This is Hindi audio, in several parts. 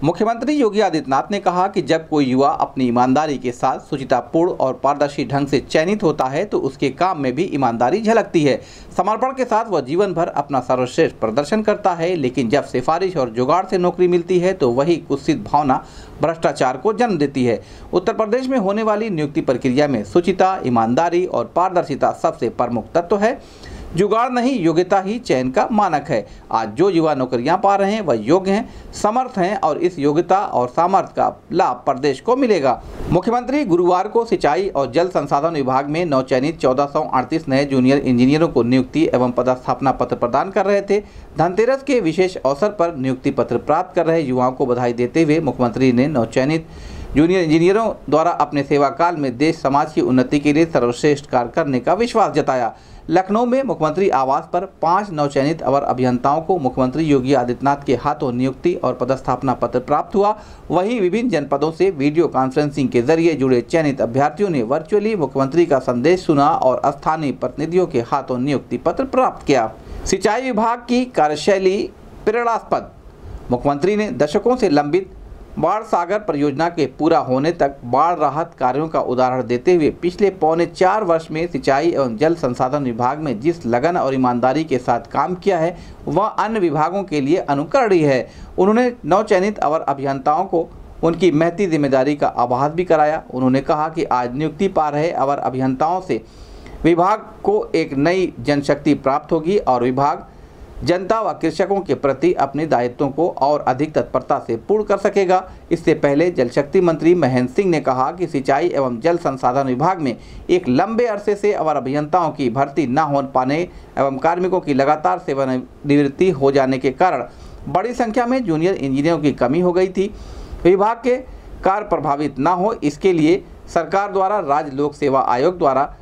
मुख्यमंत्री योगी आदित्यनाथ ने कहा कि जब कोई युवा अपनी ईमानदारी के साथ शुचितापूर्ण और पारदर्शी ढंग से चयनित होता है तो उसके काम में भी ईमानदारी झलकती है। समर्पण के साथ वह जीवन भर अपना सर्वश्रेष्ठ प्रदर्शन करता है, लेकिन जब सिफारिश और जुगाड़ से नौकरी मिलती है तो वही कुत्सित भावना भ्रष्टाचार को जन्म देती है। उत्तर प्रदेश में होने वाली नियुक्ति प्रक्रिया में शुचिता, ईमानदारी और पारदर्शिता सबसे प्रमुख तत्व है। जुगाड़ नहीं, योग्यता ही चयन का मानक है। आज जो युवा नौकरियां पा रहे हैं वह योग्य हैं, समर्थ हैं और इस योग्यता और सामर्थ्य का लाभ प्रदेश को मिलेगा। मुख्यमंत्री गुरुवार को सिंचाई और जल संसाधन विभाग में नवचयनित 1438 नए जूनियर इंजीनियरों को नियुक्ति एवं पदस्थापना पत्र प्रदान कर रहे थे। धनतेरस के विशेष अवसर पर नियुक्ति पत्र प्राप्त कर रहे युवाओं को बधाई देते हुए मुख्यमंत्री ने नवचयनित जूनियर इंजीनियरों द्वारा अपने सेवा काल में देश समाज की उन्नति के लिए सर्वश्रेष्ठ कार्य करने का विश्वास जताया। लखनऊ में मुख्यमंत्री आवास पर 5 नवचयनित अवर अभियंताओं को मुख्यमंत्री योगी आदित्यनाथ के हाथों नियुक्ति और पदस्थापना पत्र प्राप्त हुआ। वहीं विभिन्न जनपदों से वीडियो कॉन्फ्रेंसिंग के जरिए जुड़े चयनित अभ्यर्थियों ने वर्चुअली मुख्यमंत्री का संदेश सुना और स्थानीय प्रतिनिधियों के हाथों नियुक्ति पत्र प्राप्त किया। सिंचाई विभाग की कार्यशैली प्रेरणास्पद। मुख्यमंत्री ने दशकों से लंबित बाढ़ सागर परियोजना के पूरा होने तक बाढ़ राहत कार्यों का उदाहरण देते हुए पिछले पौने 4 वर्ष में सिंचाई एवं जल संसाधन विभाग में जिस लगन और ईमानदारी के साथ काम किया है वह अन्य विभागों के लिए अनुकरणीय है। उन्होंने नवचयनित अवर अभियंताओं को उनकी महती जिम्मेदारी का आभास भी कराया। उन्होंने कहा कि आज नियुक्ति पा रहे अवर अभियंताओं से विभाग को एक नई जनशक्ति प्राप्त होगी और विभाग जनता व कृषकों के प्रति अपने दायित्वों को और अधिक तत्परता से पूर्ण कर सकेगा। इससे पहले जल शक्ति मंत्री महेंद्र सिंह ने कहा कि सिंचाई एवं जल संसाधन विभाग में एक लंबे अरसे से अवर अभियंताओं की भर्ती न हो पाने एवं कार्मिकों की लगातार सेवानिवृत्ति हो जाने के कारण बड़ी संख्या में जूनियर इंजीनियरों की कमी हो गई थी। विभाग के कार्य प्रभावित न हो इसके लिए सरकार द्वारा राज्य लोक सेवा आयोग द्वारा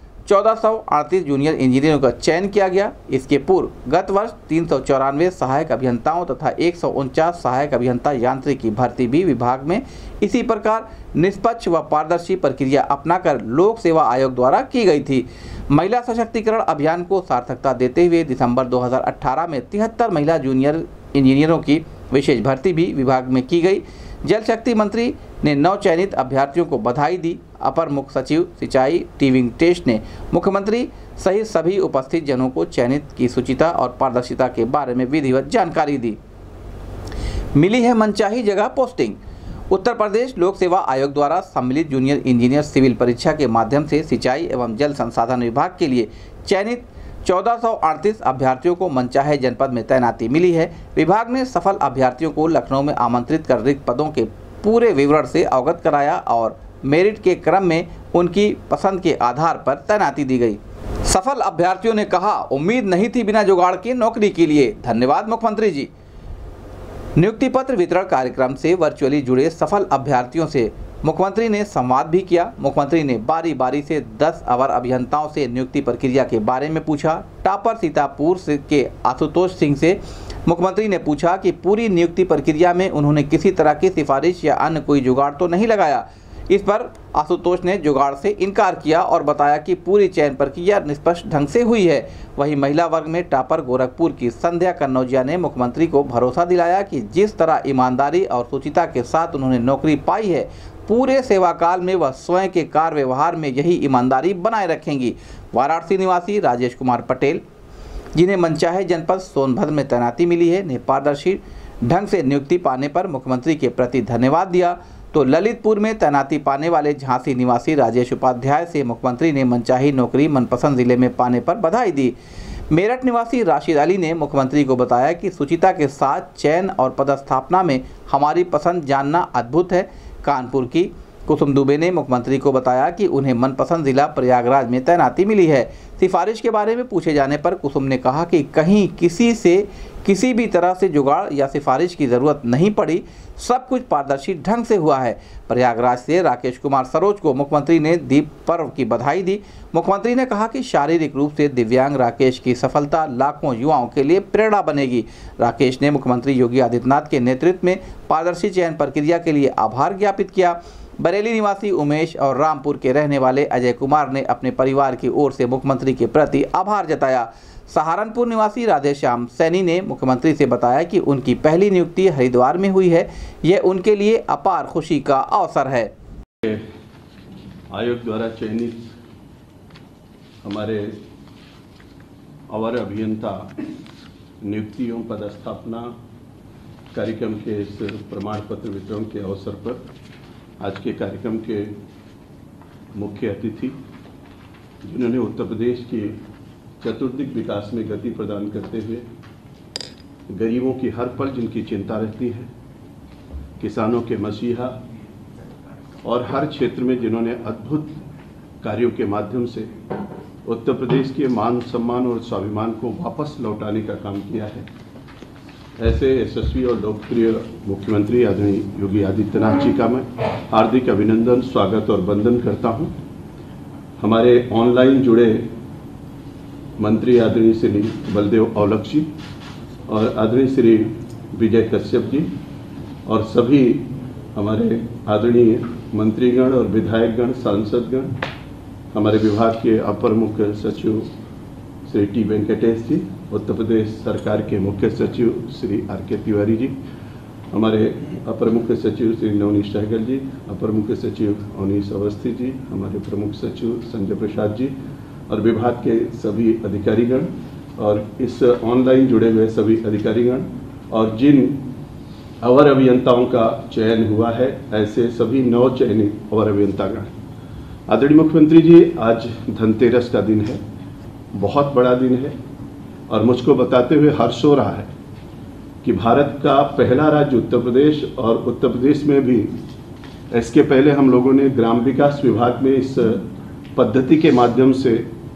1438 जूनियर इंजीनियरों का चयन किया गया। इसके पूर्व गत वर्ष 394 सहायक अभियंताओं तथा 149 सहायक अभियंता यांत्रिक की भर्ती भी विभाग में इसी प्रकार निष्पक्ष व पारदर्शी प्रक्रिया अपनाकर लोक सेवा आयोग द्वारा की गई थी। महिला सशक्तिकरण अभियान को सार्थकता देते हुए दिसंबर 2018 में 73 महिला जूनियर इंजीनियरों की विशेष भर्ती भी विभाग में की गई। जल शक्ति मंत्री ने नवचयनित अभ्यर्थियों को बधाई दी। अपर मुख्य सचिव सिंचाई टी वेंकटेश ने मुख्यमंत्री सहित सभी उपस्थित जनों को चयनित की शुचिता और पारदर्शिता के बारे में विधिवत जानकारी दी। मिली है मनचाही जगह पोस्टिंग। उत्तर प्रदेश लोक सेवा आयोग द्वारा सम्मिलित जूनियर इंजीनियर सिविल परीक्षा के माध्यम से सिंचाई एवं जल संसाधन विभाग के लिए चयनित 1438 अभ्यर्थियों को मनचाहे जनपद में तैनाती मिली है। विभाग ने सफल अभ्यर्थियों को लखनऊ में आमंत्रित कर रिक्त पदों के पूरे विवरण से अवगत कराया और मेरिट के क्रम में उनकी पसंद के आधार पर तैनाती दी गई। सफल अभ्यर्थियों ने कहा, उम्मीद नहीं थी बिना जुगाड़ के नौकरी के लिए, धन्यवाद मुख्यमंत्री जी। नियुक्ति पत्र वितरण कार्यक्रम से वर्चुअली जुड़े सफल अभ्यर्थियों से मुख्यमंत्री ने संवाद भी किया। मुख्यमंत्री ने बारी बारी से 10 अवर अभियंताओं से नियुक्ति प्रक्रिया के बारे में पूछा। टॉपर सीतापुर के आशुतोष सिंह से मुख्यमंत्री ने पूछा कि पूरी नियुक्ति प्रक्रिया में उन्होंने किसी तरह की सिफारिश या अन्य कोई जुगाड़ तो नहीं लगाया। इस पर आशुतोष ने जुगाड़ से इनकार किया और बताया कि पूरी चयन प्रक्रिया निष्पक्ष ढंग से हुई है। वहीं महिला वर्ग में टॉपर गोरखपुर की संध्या कन्नौजिया ने मुख्यमंत्री को भरोसा दिलाया कि जिस तरह ईमानदारी और शुचिता के साथ उन्होंने नौकरी पाई है, पूरे सेवा काल में वह स्वयं के कार्य व्यवहार में यही ईमानदारी बनाए रखेंगी। वाराणसी निवासी राजेश कुमार पटेल, जिन्हें मनचाहे जनपद सोनभद्र में तैनाती मिली है, ने पारदर्शी ढंग से नियुक्ति पाने पर मुख्यमंत्री के प्रति धन्यवाद दिया। तो ललितपुर में तैनाती पाने वाले झांसी निवासी राजेश उपाध्याय से मुख्यमंत्री ने मनचाही नौकरी मनपसंद जिले में पाने पर बधाई दी। मेरठ निवासी राशिद अली ने मुख्यमंत्री को बताया कि शुचिता के साथ चयन और पदस्थापना में हमारी पसंद जानना अद्भुत है। कानपुर की कुसुम दुबे ने मुख्यमंत्री को बताया कि उन्हें मनपसंद जिला प्रयागराज में तैनाती मिली है। सिफारिश के बारे में पूछे जाने पर कुसुम ने कहा कि कहीं किसी से किसी भी तरह से जुगाड़ या सिफारिश की ज़रूरत नहीं पड़ी, सब कुछ पारदर्शी ढंग से हुआ है। प्रयागराज से राकेश कुमार सरोज को मुख्यमंत्री ने दीप पर्व की बधाई दी। मुख्यमंत्री ने कहा कि शारीरिक रूप से दिव्यांग राकेश की सफलता लाखों युवाओं के लिए प्रेरणा बनेगी। राकेश ने मुख्यमंत्री योगी आदित्यनाथ के नेतृत्व में पारदर्शी चयन प्रक्रिया के लिए आभार ज्ञापित किया। बरेली निवासी उमेश और रामपुर के रहने वाले अजय कुमार ने अपने परिवार की ओर से मुख्यमंत्री के प्रति आभार जताया। सहारनपुर निवासी राधेश्याम सैनी ने मुख्यमंत्री से बताया कि उनकी पहली नियुक्ति हरिद्वार में हुई है। यह उनके लिए अपार खुशी का अवसर है। आयोग द्वारा चयनित हमारे अवर अभियंता नियुक्तियों पदस्थापना कार्यक्रम के इस प्रमाण पत्र वितरण के अवसर पर आज के कार्यक्रम के मुख्य अतिथि, जिन्होंने उत्तर प्रदेश के चतुर्दिक विकास में गति प्रदान करते हुए गरीबों की हर पल जिनकी चिंता रहती है, किसानों के मसीहा और हर क्षेत्र में जिन्होंने अद्भुत कार्यों के माध्यम से उत्तर प्रदेश के मान सम्मान और स्वाभिमान को वापस लौटाने का काम किया है, ऐसे यशस्वी और लोकप्रिय मुख्यमंत्री आदरणीय योगी आदित्यनाथ जी का मैं हार्दिक अभिनंदन, स्वागत और वंदन करता हूं। हमारे ऑनलाइन जुड़े मंत्री आदरणीय श्री बलदेव औलख जी और आदरणीय श्री विजय कश्यप जी और सभी हमारे आदरणीय मंत्रीगण और विधायकगण, सांसदगण, हमारे विभाग के अपर मुख्य सचिव श्री टी वेंकटेश जी, उत्तर प्रदेश सरकार के मुख्य सचिव श्री आर.के. तिवारी जी, हमारे अपर मुख्य सचिव श्री नवनीत सहगल जी, अपर मुख्य सचिव अवनीश अवस्थी जी, हमारे प्रमुख सचिव संजय प्रसाद जी और विभाग के सभी अधिकारीगण और इस ऑनलाइन जुड़े हुए सभी अधिकारीगण और जिन अवर अभियंताओं का चयन हुआ है, ऐसे सभी नव चयनित अवर अभियंतागण। आदरणीय मुख्यमंत्री जी, आज धनतेरस का दिन है, बहुत बड़ा दिन है और मुझको बताते हुए हर्ष हो रहा है कि भारत का पहला राज्य उत्तर प्रदेश और उत्तर प्रदेश में भी इसके पहले हम लोगों ने ग्राम विकास विभाग में इस पद्धति के माध्यम से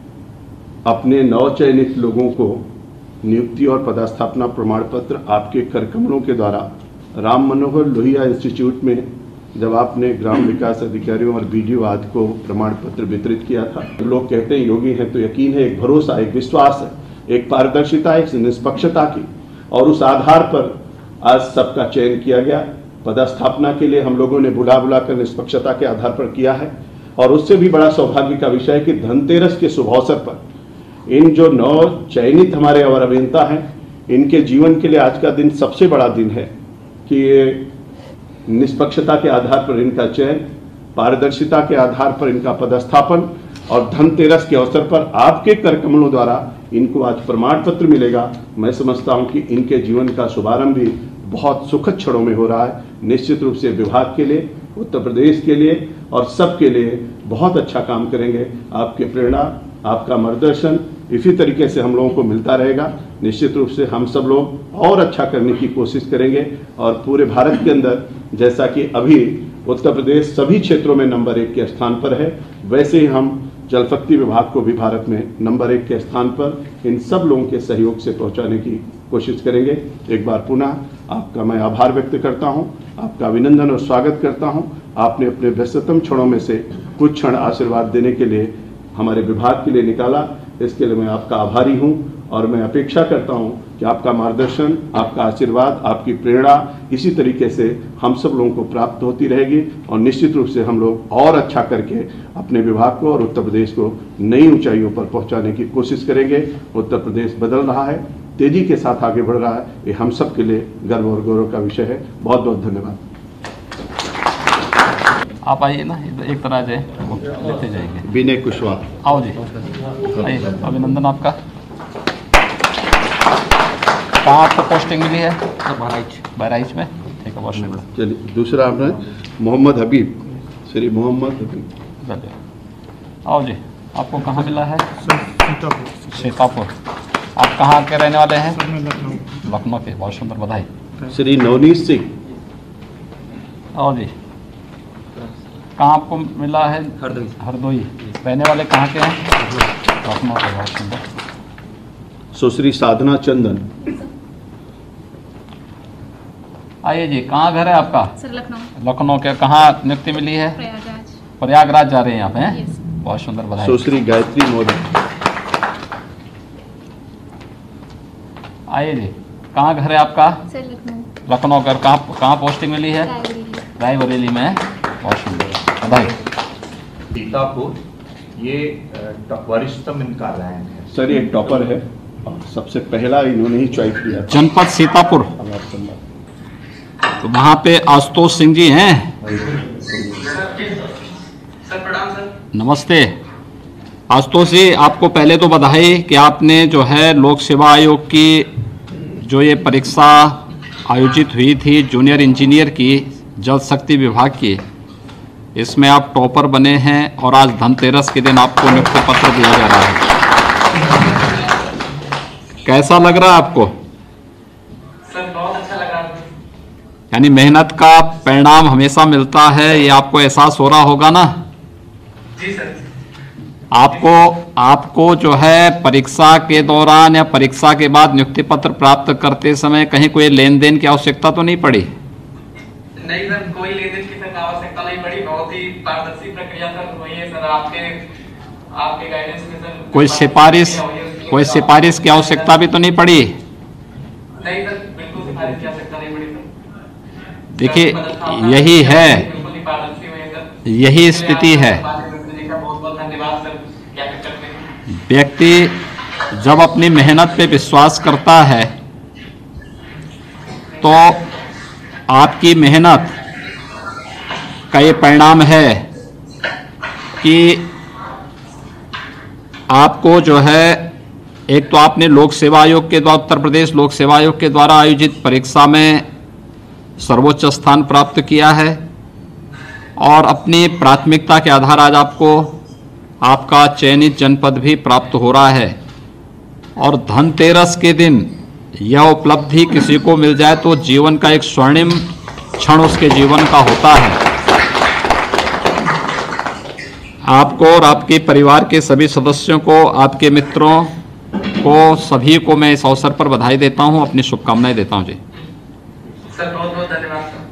अपने नवचयनित लोगों को नियुक्ति और पदस्थापना प्रमाण पत्र आपके करकमलों के द्वारा राम मनोहर लोहिया इंस्टीट्यूट में जब आपने ग्राम विकास अधिकारियों और बीडीओ आदि को प्रमाण पत्र वितरित किया था। लोग कहते हैं योगी हैं तो यकीन है, एक भरोसा, एक विश्वास है, एक पारदर्शिता, एक निष्पक्षता की, और उस आधार पर आज सबका चयन किया गया। पदस्थापना के लिए हम लोगों ने बुला कर निष्पक्षता के आधार पर किया है और उससे भी बड़ा सौभाग्य का विषय है कि धनतेरस के शुभ अवसर पर इन जो नव चयनित हमारे अवर अभियंता हैं, इनके जीवन के लिए आज का दिन सबसे बड़ा दिन है कि ये निष्पक्षता के आधार पर इनका चयन, पारदर्शिता के आधार पर इनका पदस्थापन और धनतेरस के अवसर पर आपके करकमलों द्वारा इनको आज प्रमाण पत्र मिलेगा। मैं समझता हूं कि इनके जीवन का शुभारंभ भी बहुत सुखद क्षणों में हो रहा है। निश्चित रूप से विभाग के लिए, उत्तर प्रदेश के लिए और सबके लिए बहुत अच्छा काम करेंगे। आपके प्रेरणा, आपका मार्गदर्शन इसी तरीके से हम लोगों को मिलता रहेगा। निश्चित रूप से हम सब लोग और अच्छा करने की कोशिश करेंगे और पूरे भारत के अंदर जैसा कि अभी उत्तर प्रदेश सभी क्षेत्रों में नंबर 1 के स्थान पर है, वैसे ही हम जल शक्ति विभाग को भी भारत में नंबर 1 के स्थान पर इन सब लोगों के सहयोग से पहुंचाने की कोशिश करेंगे। एक बार पुनः आपका मैं आभार व्यक्त करता हूं, आपका अभिनंदन और स्वागत करता हूं। आपने अपने व्यस्ततम क्षणों में से कुछ क्षण आशीर्वाद देने के लिए हमारे विभाग के लिए निकाला, इसके लिए मैं आपका आभारी हूं और मैं अपेक्षा करता हूं कि आपका मार्गदर्शन, आपका आशीर्वाद, आपकी प्रेरणा इसी तरीके से हम सब लोगों को प्राप्त होती रहेगी और निश्चित रूप से हम लोग और अच्छा करके अपने विभाग को और उत्तर प्रदेश को नई ऊंचाइयों पर पहुंचाने की कोशिश करेंगे। उत्तर प्रदेश बदल रहा है, तेजी के साथ आगे बढ़ रहा है, ये हम सब के लिए गर्व और गौरव का विषय है। बहुत बहुत धन्यवाद। आप आइए ना, एक तरह से लेते जाएंगे। विनय कुशवाहा, आओ जी, आइए। अभिनंदन आपका। कहाँ आपको पोस्टिंग मिली है? बहराइच में। ठीक है, बहुत शुक्रिया। चलिए दूसरा आपने मोहम्मद हबीब, श्री मोहम्मद हबीब। आओ जी, आपको कहाँ मिला है? सीतापुर। आप कहाँ के रहने वाले हैं? लखनऊ के। बहुत सुंदर, बधाई। श्री नवनीत सिंह। आओ जी, कहाँ आपको मिला है? हरदोई। रहने वाले कहाँ के हैं? लखनऊ के। बहुत सुंदर। सुश्री साधना चंदन। आइए जी, कहाँ घर है आपका? सर लखनऊ। लखनऊ के। कहाँ नियुक्ति मिली है? प्रयागराज। प्रयागराज जा रहे हैं यहाँ पे, हैं? बहुत सुंदर, बधाई। सुश्री गायत्री मोदी। आइए जी, कहाँ घर है आपका? सर लखनऊ। लखनऊ का। कहाँ पोस्टिंग मिली है? रायबरेली में। बहुत सुंदर, बधाई। सीतापुर, ये वरिष्ठतम इनका रैंक है। सर ये टॉपर है और सबसे पहला इन्होंने ही चॉइस किया था। जनपद सीतापुर, तो वहाँ पे आशुतोष सिंह जी हैं। सर प्रणाम सर। नमस्ते आशुतोष जी, आपको पहले तो बधाई कि आपने जो है लोक सेवा आयोग की जो ये परीक्षा आयोजित हुई थी जूनियर इंजीनियर की जल शक्ति विभाग की, इसमें आप टॉपर बने हैं और आज धनतेरस के दिन आपको नियुक्ति पत्र दिया जा रहा है। कैसा लग रहा है आपको? सर बहुत अच्छा लग रहा है। यानी मेहनत का परिणाम हमेशा मिलता है, ये आपको एहसास हो रहा होगा ना? जी सर। आपको जो है परीक्षा के दौरान या परीक्षा के बाद नियुक्ति पत्र प्राप्त करते समय कहीं कोई लेन देन की आवश्यकता तो नहीं पड़ी? नहीं सर, कोई लेन देन की सर आवश्यकता नहीं पड़ी। बहुत ही पारदर्शी प्रक्रिया सर हुई है सर, आपके गाइडेंस में सर। कोई सिफारिश की आवश्यकता भी तो नहीं पड़ी? नहीं सर, बिल्कुल सिफारिश की आवश्यकता नहीं पड़ी सर। देखिए यही है, बिल्कुल ही पारदर्शी हुई है सर। यही स्थिति है। बहुत बहुत धन्यवाद सर। क्या करते हैं व्यक्ति जब अपनी मेहनत पे विश्वास करता है तो आपकी मेहनत का ये परिणाम है कि आपको जो है एक तो आपने लोक सेवा आयोग के द्वारा, उत्तर प्रदेश लोक सेवा आयोग के द्वारा आयोजित परीक्षा में सर्वोच्च स्थान प्राप्त किया है और अपनी प्राथमिकता के आधार आज आपका चयनित जनपद भी प्राप्त हो रहा है। और धनतेरस के दिन यह उपलब्धि किसी को मिल जाए तो जीवन का एक स्वर्णिम क्षण उसके जीवन का होता है। आपको और आपके परिवार के सभी सदस्यों को, आपके मित्रों को, सभी को मैं इस अवसर पर बधाई देता हूं, अपनी शुभकामनाएं देता हूं जी। सर बहुत बहुत धन्यवाद सर।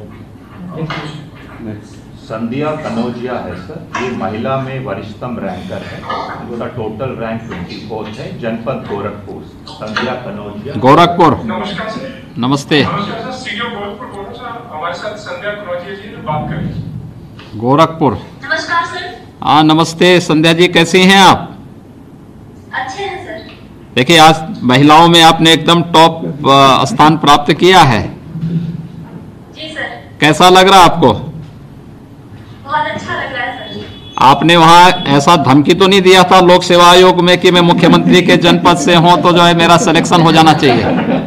संध्या कनौजिया है सर, ये महिला में वरिष्ठतम रैंकर है, उनका टोटल रैंक 24 है, जनपद गोरखपुर। संध्या कनौजिया, गोरखपुर। नमस्कार सर। नमस्ते। नमस्कार सर, सीडीओ गोरखपुर बोल रहा हूं सर। हमारे साथ संध्या कनौजिया जी बात करें। गोरखपुर। नमस्कार सर। हाँ नमस्ते संध्या जी, कैसी हैं आप? अच्छे हैं सर। देखिए आज महिलाओं में आपने एकदम टॉप स्थान प्राप्त किया है। जी सर। कैसा लग रहा आपको? बहुत अच्छा लग रहा है सर। आपने वहाँ ऐसा धमकी तो नहीं दिया था लोक सेवा आयोग में कि मैं मुख्यमंत्री के जनपद से हूँ तो जो है मेरा सिलेक्शन हो जाना चाहिए?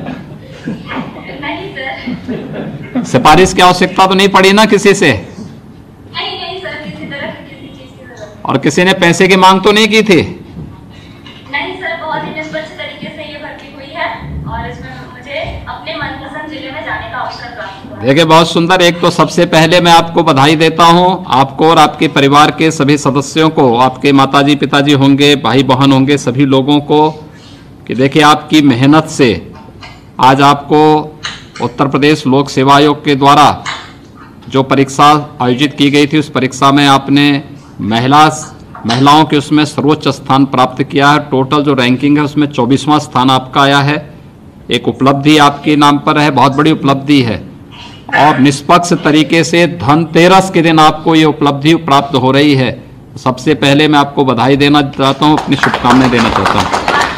नहीं सर। सिफारिश की आवश्यकता तो नहीं पड़ी ना किसी से? नहीं नहीं सर, किसी तरह की किसी चीज की जरूरत और किसी ने पैसे की मांग तो नहीं की थी? नहीं सर, बहुत ही निष्पक्ष तरीके से ये भर्ती हुई है और इसमें मुझे अपने मनपसंद जिले में जाने का अवसर प्राप्त हुआ। देखिए बहुत सुंदर। एक तो सबसे पहले मैं आपको बधाई देता हूं, आपको और आपके परिवार के सभी सदस्यों को, आपके माताजी पिताजी होंगे, भाई बहन होंगे, सभी लोगों को, कि देखिए आपकी मेहनत से आज आपको उत्तर प्रदेश लोक सेवा आयोग के द्वारा जो परीक्षा आयोजित की गई थी उस परीक्षा में आपने महिलाओं के उसमें सर्वोच्च स्थान प्राप्त किया है। टोटल जो रैंकिंग है उसमें 24वां स्थान आपका आया है। एक उपलब्धि आपके नाम पर है, बहुत बड़ी उपलब्धि है और निष्पक्ष तरीके से धनतेरस के दिन आपको ये उपलब्धि प्राप्त हो रही है। सबसे पहले मैं आपको बधाई देना चाहता हूँ, अपनी शुभकामनाएं देना चाहता हूँ।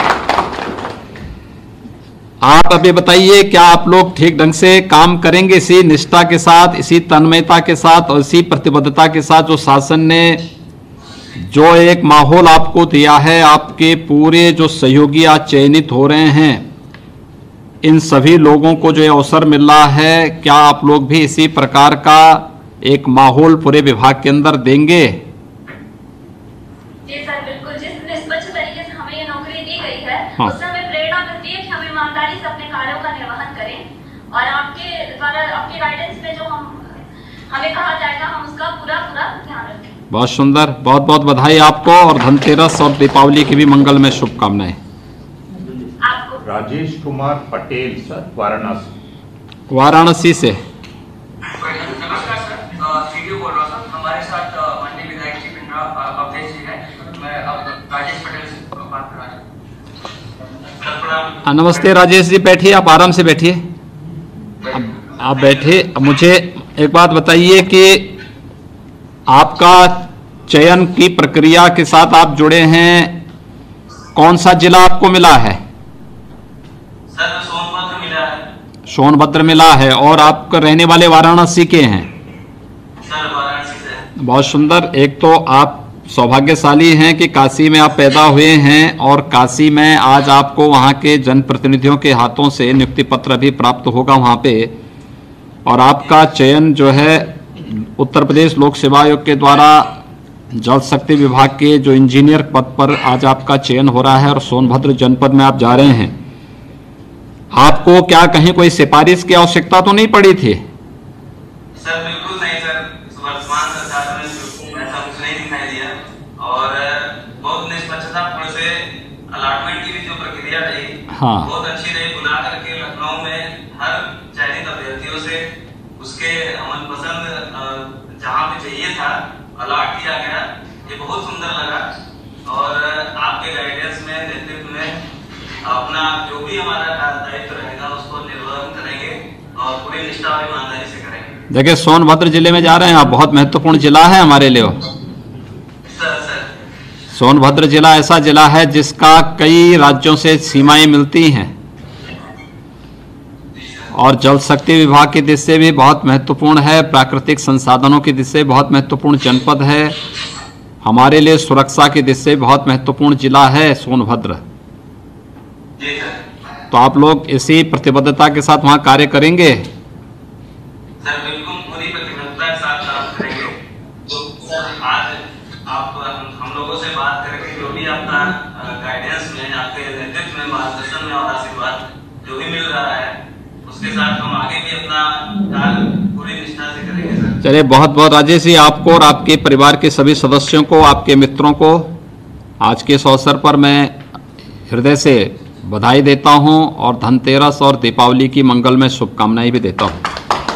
आप अभी बताइए, क्या आप लोग ठीक ढंग से काम करेंगे इसी निष्ठा के साथ, इसी तन्मयता के साथ और इसी प्रतिबद्धता के साथ जो शासन ने जो एक माहौल आपको दिया है, आपके पूरे जो सहयोगी आज चयनित हो रहे हैं, इन सभी लोगों को जो अवसर मिल रहा है, क्या आप लोग भी इसी प्रकार का एक माहौल पूरे विभाग के अंदर देंगे? जी सर बिल्कुल। जिस निष्पक्ष तरीके से हमें ये नौकरी दी गई है हाँ। उससे हमें प्रेरणा मिलती है कि हम ईमानदारी से अपने कार्यों का निर्वहन करें और आपके द्वारा, आपके गाइडेंस में जो हमें कहा जाएगा हम उसका पूरा ध्यान रखें। बहुत सुंदर, बहुत बहुत बधाई आपको और धनतेरस और दीपावली की भी मंगलमय शुभकामनाएं। राजेश कुमार पटेल सर, वाराणसी। वाराणसी से। नमस्कार सर, सीडीओ बोल रहा हूँ सर। हमारे साथ माननीय विधायक जी पिंडरा अवधेश जी हैं। मैं अब राजेश पटेल से बात कर रहा हूँ। नमस्ते राजेश जी, बैठिए, आप आराम से बैठिए। आप बैठिए। मुझे एक बात बताइए कि आपका चयन की प्रक्रिया के साथ आप जुड़े हैं, कौन सा जिला आपको मिला है? सोनभद्र मिला है। और आप रहने वाले वाराणसी के हैं? सर वाराणसी से। बहुत सुंदर। एक तो आप सौभाग्यशाली हैं कि काशी में आप पैदा हुए हैं और काशी में आज आपको वहाँ के जनप्रतिनिधियों के हाथों से नियुक्ति पत्र भी प्राप्त होगा वहाँ पे, और आपका चयन जो है उत्तर प्रदेश लोक सेवा आयोग के द्वारा जल शक्ति विभाग के जो इंजीनियर पद पर आज आपका चयन हो रहा है और सोनभद्र जनपद में आप जा रहे हैं। आपको क्या कहीं कोई सिफारिश की आवश्यकता तो नहीं पड़ी थी? सर बिल्कुल नहीं सर, वर्तमान सरकार में ऐसा कुछ नहीं दिखाई दिया और बहुत निष्पक्षतापूर्ण से अलॉटमेंट की भी जो प्रक्रिया रही बहुत अच्छी रही। बुला करके लखनऊ में हर चयनित अभ्यर्थियों से उसके मनपसंद जहाँ पे चाहिए था अलॉट किया गया। ये बहुत सुंदर लगा और आपके गाइडेंस में, नेतृत्व में अपना जो भी हमारा दायित्व रहेगा उसको निर्वहन करेंगे और पूरी निष्ठा और ईमानदारी से करेंगे। देखिए सोनभद्र जिले में जा रहे हैं आप, बहुत महत्वपूर्ण जिला है हमारे लिए। सर सोनभद्र जिला ऐसा जिला है जिसका कई राज्यों से सीमाएं मिलती हैं और जल शक्ति विभाग की दृष्टि से भी बहुत महत्वपूर्ण है, प्राकृतिक संसाधनों की दृष्टि से बहुत महत्वपूर्ण जनपद है, हमारे लिए सुरक्षा की दृष्टि से बहुत महत्वपूर्ण जिला है सोनभद्र। तो आप लोग इसी प्रतिबद्धता के साथ वहाँ कार्य करेंगे? सर बिल्कुल पूरी प्रतिबद्धता के साथ काम करेंगे। तो सर आज आप हम लोगों से बात करके जो भी आपका गाइडेंस में, आपके नेतृत्व में, मार्गदर्शन में और आशीर्वाद जो भी मिल रहा है उसके साथ हम आगे भी अपना कार्य पूरी निष्ठा से करेंगे सर। चलिए बहुत बहुत राजेश जी, आपको और आपके परिवार के सभी सदस्यों को, आपके मित्रों को आज के इस अवसर पर मैं हृदय से बधाई देता हूं और धनतेरस और दीपावली की मंगलमय शुभकामनाएं भी देता हूं।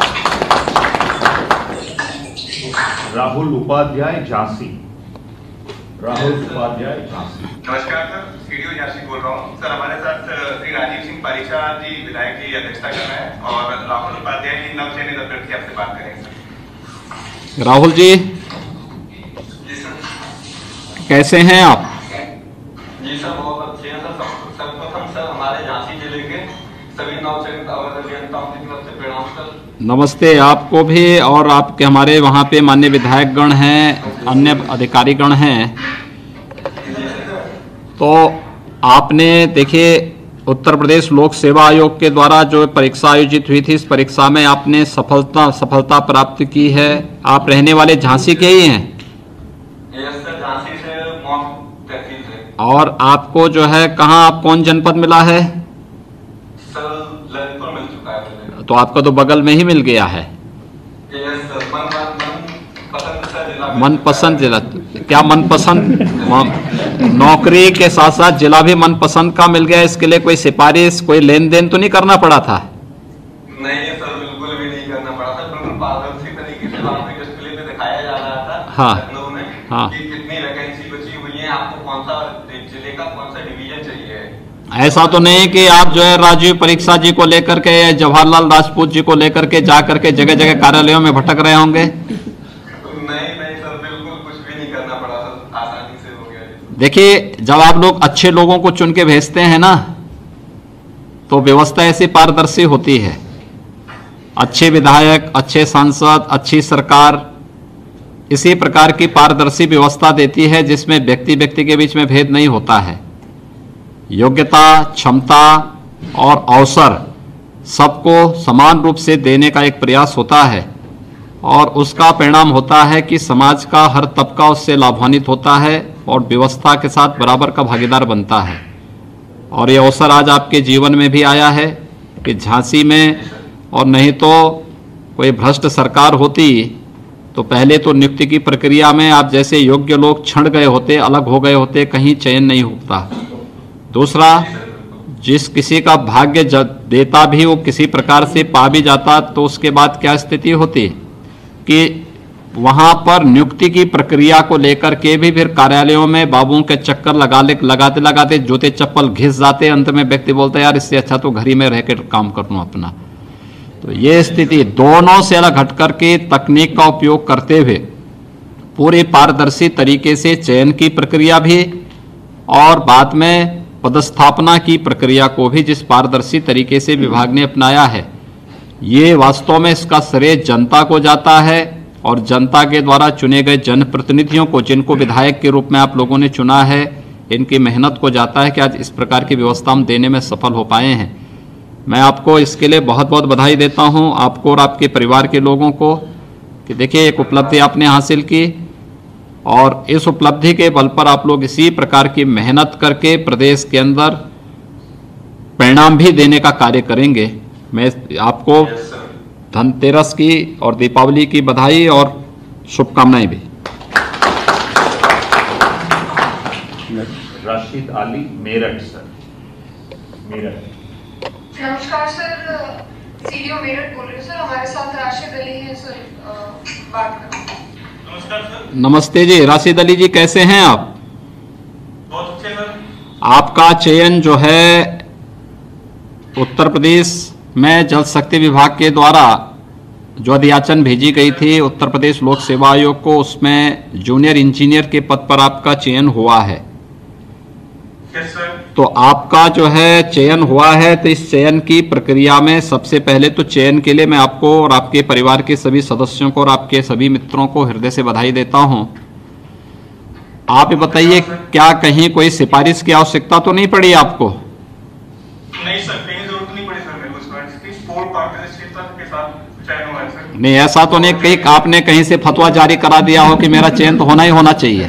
राहुल उपाध्याय झांसी। राहुल उपाध्याय झांसी। नमस्कार सर, सीडीओ झांसी बोल रहा हूँ। सर हमारे साथ श्री राजीव सिंह पारिशा जी विधायक की अध्यक्षता कर रहे हैं और राहुल उपाध्याय जी नवचयनित अभ्यर्थी आपसे बात करेंगे। राहुल जी जी सर। कैसे हैं आप? जी सर बहुत अच्छे हैं सर। सर्वप्रथम सर हमारे झांसी जिले के सभी नवचयनित अभियंताओं की तरफ से प्रणाम सर। नमस्ते आपको भी, और आपके हमारे वहाँ पे माननीय विधायकगण हैं, अन्य अधिकारीगण हैं। तो आपने देखिए उत्तर प्रदेश लोक सेवा आयोग के द्वारा जो परीक्षा आयोजित हुई थी, इस परीक्षा में आपने सफलता प्राप्त की है। आप रहने वाले झांसी के ही हैं? यस सर, झांसी से तहसील से। और आपको जो है कहाँ, आप कौन जनपद मिला है? सर ललितपुर मिल चुका है। तो आपका तो बगल में ही मिल गया है। यस सर, मनपसंद जिला। क्या मनपसंद नौकरी के साथ साथ जिला भी मनपसंद का मिल गया? इसके लिए कोई सिफारिश, कोई लेन देन तो नहीं करना पड़ा था? नहीं सर, बिल्कुल भी नहीं करना पड़ा था। बिल्कुल पारदर्शी तरीके से वहाँ पे डिस्प्ले पे दिखाया जा रहा था हाँ लखनऊ में हाँ कि कितनी वैकेंसी बची हुई है, आपको कौन सा जिले का कौन सा डिवीजन चाहिए। ऐसा तो नहीं कि आप जो है राजीव परीक्षा जी को लेकर के, जवाहरलाल राजपूत जी को लेकर के जा करके जगह जगह कार्यालयों में भटक रहे होंगे? नहीं सर, बिल्कुल कुछ भी नहीं करना पड़ा सर, आसानी से हो गया। देखिए जब आप लोग अच्छे लोगों को चुन के भेजते हैं ना, तो व्यवस्था ऐसी पारदर्शी होती है। अच्छे विधायक, अच्छे सांसद, अच्छी सरकार इसी प्रकार की पारदर्शी व्यवस्था देती है जिसमें व्यक्ति व्यक्ति के बीच में भेद नहीं होता है। योग्यता, क्षमता और अवसर सबको समान रूप से देने का एक प्रयास होता है और उसका परिणाम होता है कि समाज का हर तबका उससे लाभान्वित होता है और व्यवस्था के साथ बराबर का भागीदार बनता है। और ये अवसर आज आपके जीवन में भी आया है कि झांसी में, और नहीं तो कोई भ्रष्ट सरकार होती तो पहले तो नियुक्ति की प्रक्रिया में आप जैसे योग्य लोग छंट गए होते, अलग हो गए होते, कहीं चयन नहीं होता। दूसरा, जिस किसी का भाग्य देता भी वो किसी प्रकार से पा भी जाता तो उसके बाद क्या स्थिति होती कि वहाँ पर नियुक्ति की प्रक्रिया को लेकर के भी फिर कार्यालयों में बाबुओं के चक्कर लगाते लगाते जूते चप्पल घिस जाते। अंत में व्यक्ति बोलता है यार इससे अच्छा तो घर ही में रह के काम कर लूँ अपना। तो ये स्थिति दोनों से अलग हट करके तकनीक का उपयोग करते हुए पूरे पारदर्शी तरीके से चयन की प्रक्रिया भी और बाद में पदस्थापना की प्रक्रिया को भी जिस पारदर्शी तरीके से विभाग ने अपनाया है, ये वास्तव में इसका श्रेय जनता को जाता है और जनता के द्वारा चुने गए जनप्रतिनिधियों को, जिनको विधायक के रूप में आप लोगों ने चुना है, इनकी मेहनत को जाता है कि आज इस प्रकार की व्यवस्था हम देने में सफल हो पाए हैं। मैं आपको इसके लिए बहुत बहुत बधाई देता हूं, आपको और आपके परिवार के लोगों को, कि देखिए एक उपलब्धि आपने हासिल की और इस उपलब्धि के बल पर आप लोग इसी प्रकार की मेहनत करके प्रदेश के अंदर परिणाम भी देने का कार्य करेंगे। मैं आपको धनतेरस की और दीपावली की बधाई और शुभकामनाएं भी। राशिद अली, मेरठ सर, मेरठ। नमस्कार सर, सीडीओ मेरठ बोल रही हूँ सर। हमारे साथ राशिद अली है सर, बात करें। नमस्कार सर। नमस्ते जी, राशिद अली जी कैसे हैं आप? बहुत अच्छे सर। आपका चयन जो है उत्तर प्रदेश में जल शक्ति विभाग के द्वारा जो अधियाचन भेजी गई थी उत्तर प्रदेश लोक सेवा आयोग को, उसमें जूनियर इंजीनियर के पद पर आपका चयन हुआ है। Yes sir. तो आपका जो है चयन हुआ है, तो इस चयन की प्रक्रिया में सबसे पहले तो चयन के लिए मैं आपको और आपके परिवार के सभी सदस्यों को और आपके सभी मित्रों को हृदय से बधाई देता हूं। आप ये बताइए, क्या कहीं कोई सिफारिश की आवश्यकता तो नहीं पड़ी आपको? नहीं सर, कहीं जरूरत नहीं पड़ी सर मेरे को सिफारिश की। 4 पारदर्शिता के साथ चयन हुआ है सर। नहीं, ऐसा तो नहीं कहीं आपने कहीं से फतवा जारी करा दिया हो कि मेरा चयन तो होना ही होना चाहिए?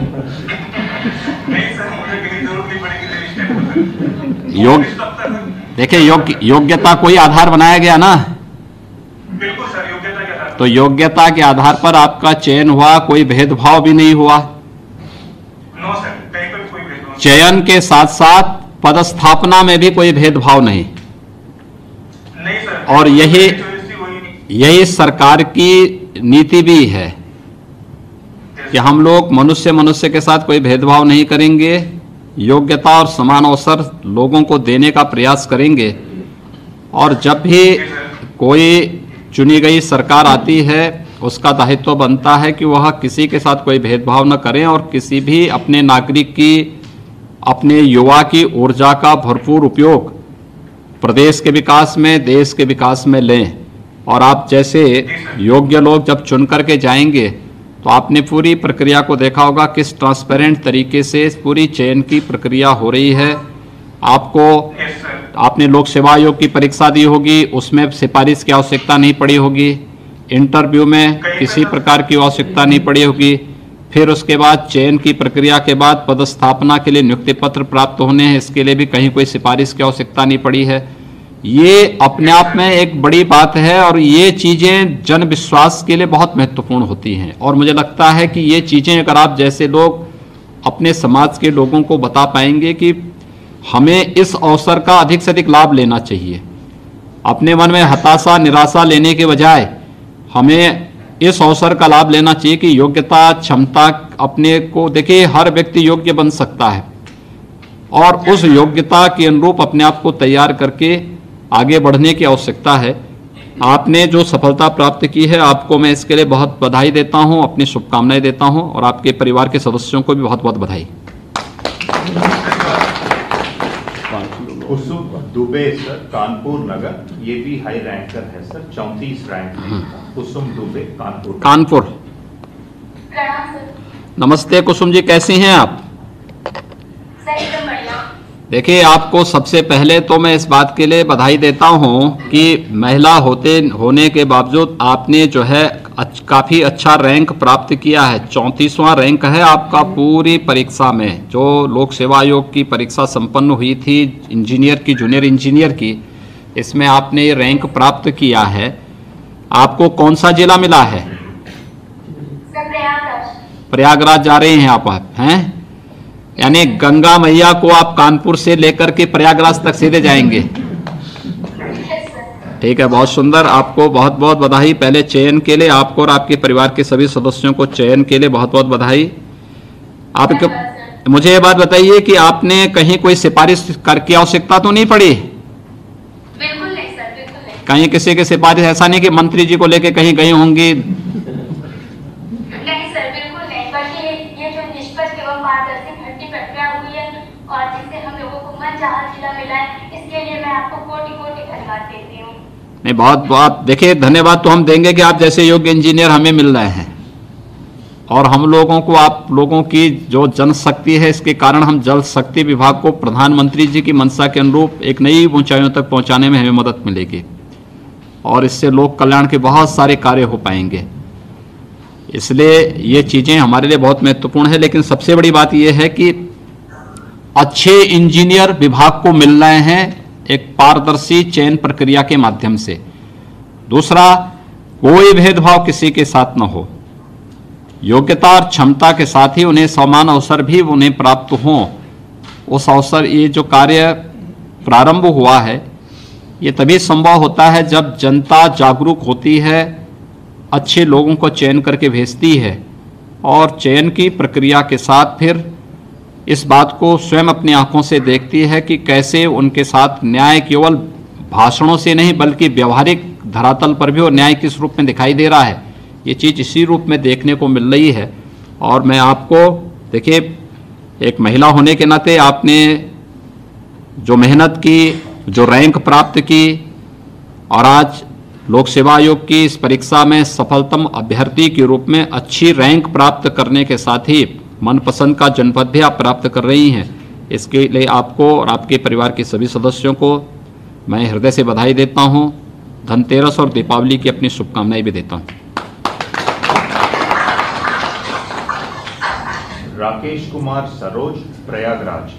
देखिए योग्यता कोई आधार बनाया गया ना? बिल्कुल सर, योग्यता के आधार। तो योग्यता के आधार पर आपका चयन हुआ, कोई भेदभाव भी नहीं हुआ? नो सर, कहीं पर कोई भेदभाव। चयन के साथ साथ पदस्थापना में भी कोई भेदभाव नहीं सर। और यही सरकार की नीति भी है कि हम लोग मनुष्य के साथ कोई भेदभाव नहीं करेंगे, योग्यता और समान अवसर लोगों को देने का प्रयास करेंगे। और जब भी कोई चुनी गई सरकार आती है, उसका दायित्व बनता है कि वह किसी के साथ कोई भेदभाव न करें और किसी भी अपने नागरिक की, अपने युवा की ऊर्जा का भरपूर उपयोग प्रदेश के विकास में, देश के विकास में लें। और आप जैसे योग्य लोग जब चुन करके जाएंगे तो आपने पूरी प्रक्रिया को देखा होगा, किस ट्रांसपेरेंट तरीके से पूरी चयन की प्रक्रिया हो रही है। आपने लोक सेवा आयोग की परीक्षा दी होगी, उसमें सिफारिश की आवश्यकता नहीं पड़ी होगी, इंटरव्यू में किसी प्रकार की आवश्यकता नहीं पड़ी होगी। फिर उसके बाद चयन की प्रक्रिया के बाद पदस्थापना के लिए नियुक्ति पत्र प्राप्त होने हैं, इसके लिए भी कहीं कोई सिफारिश की आवश्यकता नहीं पड़ी है। ये अपने आप में एक बड़ी बात है और ये चीज़ें जन विश्वास के लिए बहुत महत्वपूर्ण होती हैं। और मुझे लगता है कि ये चीज़ें अगर आप जैसे लोग अपने समाज के लोगों को बता पाएंगे कि हमें इस अवसर का अधिक से अधिक लाभ लेना चाहिए, अपने मन में हताशा निराशा लेने के बजाय हमें इस अवसर का लाभ लेना चाहिए कि योग्यता, क्षमता अपने को, देखिए हर व्यक्ति योग्य बन सकता है और उस योग्यता के अनुरूप अपने आप को तैयार करके आगे बढ़ने की आवश्यकता है। आपने जो सफलता प्राप्त की है, आपको मैं इसके लिए बहुत बधाई देता हूं, अपनी शुभकामनाएं देता हूं और आपके परिवार के सदस्यों को भी बहुत बहुत बधाई। कुसुम दुबे सर, कानपुर नगर, ये भी हाई रैंकर है सर, 34 रैंक में। कुसुम दुबे, कानपुर। प्रणाम सर। नमस्ते कुसुम जी, कैसी हैं आप? सर एकदम बढ़िया। देखिए, आपको सबसे पहले तो मैं इस बात के लिए बधाई देता हूं कि महिला होने के बावजूद आपने जो है काफ़ी अच्छा रैंक प्राप्त किया है। 34वां रैंक है आपका पूरी परीक्षा में। जो लोक सेवा आयोग की परीक्षा संपन्न हुई थी इंजीनियर की, जूनियर इंजीनियर की, इसमें आपने ये रैंक प्राप्त किया है। आपको कौन सा जिला मिला है? प्रयागराज जा रहे हैं आप हैं? यानी गंगा मैया को आप कानपुर से लेकर के प्रयागराज तक सीधे जाएंगे। ठीक है, बहुत सुंदर। आपको बहुत बहुत बधाई पहले चयन के लिए, आपको और आपके परिवार के सभी सदस्यों को चयन के लिए बहुत बहुत बधाई। मुझे ये बात बताइए कि आपने कहीं कोई सिफारिश की आवश्यकता तो नहीं पड़ी? बिल्कुल नहीं सर, बिल्कुल नहीं। कहीं किसी की सिफारिश, ऐसा नहीं कि मंत्री जी को लेके कहीं गई होंगी? नहीं सर, बिल्कुल नहीं। बल्कि ये जो निष्पक्ष एवं पारदर्शी भर्ती प्रक्रिया हुई है और जिससे हम लोगों को मनचाहा जिला मिला है, इसके लिए मैं आपको कोटि कोटि धन्यवाद देती हूँ। नहीं, बहुत बहुत देखिए, धन्यवाद तो हम देंगे कि आप जैसे योग्य इंजीनियर हमें मिल रहे हैं, और हम लोगों को, आप लोगों की जो जनशक्ति है, इसके कारण हम जल शक्ति विभाग को प्रधानमंत्री जी की मंशा के अनुरूप एक नई ऊंचाइयों तक पहुंचाने में हमें मदद मिलेगी, और इससे लोक कल्याण के बहुत सारे कार्य हो पाएंगे। इसलिए ये चीज़ें हमारे लिए बहुत महत्वपूर्ण है। लेकिन सबसे बड़ी बात यह है कि अच्छे इंजीनियर विभाग को मिल रहे हैं एक पारदर्शी चयन प्रक्रिया के माध्यम से। दूसरा, कोई भेदभाव किसी के साथ न हो, योग्यता और क्षमता के साथ ही उन्हें समान अवसर भी उन्हें प्राप्त हों। उस अवसर, ये जो कार्य प्रारंभ हुआ है, ये तभी संभव होता है जब जनता जागरूक होती है, अच्छे लोगों को चयन करके भेजती है, और चयन की प्रक्रिया के साथ फिर इस बात को स्वयं अपनी आंखों से देखती है कि कैसे उनके साथ न्याय केवल भाषणों से नहीं बल्कि व्यवहारिक धरातल पर भी और न्याय किस रूप में दिखाई दे रहा है। ये चीज़ इसी रूप में देखने को मिल रही है। और मैं आपको, देखिए, एक महिला होने के नाते आपने जो मेहनत की, जो रैंक प्राप्त की, और आज लोक सेवा आयोग की इस परीक्षा में सफलतम अभ्यर्थी के रूप में अच्छी रैंक प्राप्त करने के साथ ही मनपसंद का जनपद भी आप प्राप्त कर रही हैं। इसके लिए आपको और आपके परिवार के सभी सदस्यों को मैं हृदय से बधाई देता हूं। धनतेरस और दीपावली की अपनी शुभकामनाएं भी देता हूं। राकेश कुमार सरोज, प्रयागराज।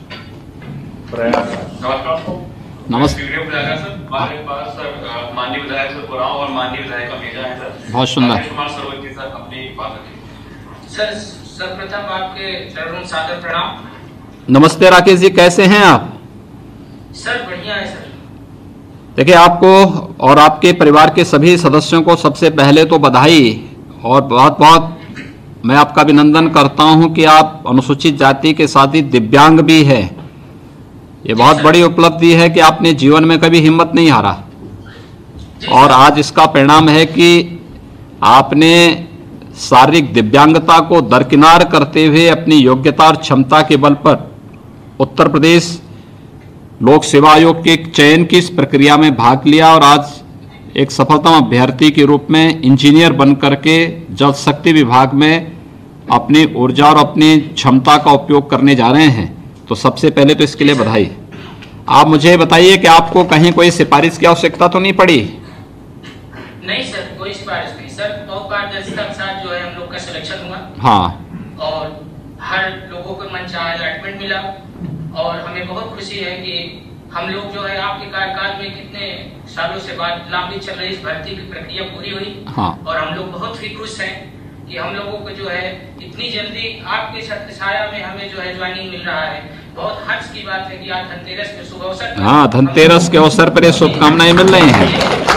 नमस्ते। हमारे पास सर माननीय विधायक सर पुराव और माननीय विधायक अमेजा है सर। बहुत सुंदर। राकेश कुमार सरोज जी सर, अपनी बात रखिए। सर सर्वप्रथम आपके चरणों सादर प्रणाम। नमस्ते राकेश जी, कैसे हैं आप? सर बढ़िया है सर। देखिए, आपको और आपके परिवार के सभी सदस्यों को सबसे पहले तो बधाई, और बहुत बहुत मैं आपका अभिनंदन करता हूं कि आप अनुसूचित जाति के साथ ही दिव्यांग भी है। ये बहुत बड़ी उपलब्धि है कि आपने जीवन में कभी हिम्मत नहीं हारा, और आज इसका परिणाम है कि आपने शारीरिक दिव्यांगता को दरकिनार करते हुए अपनी योग्यता और क्षमता के बल पर उत्तर प्रदेश लोक सेवा आयोग के चयन की इस प्रक्रिया में भाग लिया, और आज एक सफलतम अभ्यर्थी के रूप में इंजीनियर बन करके जल शक्ति विभाग में अपनी ऊर्जा और अपनी क्षमता का उपयोग करने जा रहे हैं। तो सबसे पहले तो इसके लिए बधाई। आप मुझे बताइए कि आपको कहीं कोई सिफारिश की आवश्यकता तो नहीं पड़ी? नहीं सर, कोई सिफारिश नहीं सर। बहुत पारदर्शिता के साथ जो है हम लोग का सिलेक्शन हुआ। हाँ। और हर लोगों को मनचाहा अलॉटमेंट मिला, और हमें बहुत खुशी है कि हम लोग जो है आपके कार्यकाल में कितने सालों से बाद लंबी चल रही इस भर्ती की प्रक्रिया पूरी हुई। हाँ। और हम लोग बहुत ही खुश हैं कि हम लोगों को जो है इतनी जल्दी आपके छत्र छाया में हमें जो है ज्वाइनिंग मिल रहा है। बहुत हर्ष की बात है कि आज धनतेरस के शुभ अवसर पर, हाँ, धनतेरस के अवसर पर ये शुभकामनाएं मिल रही हैं।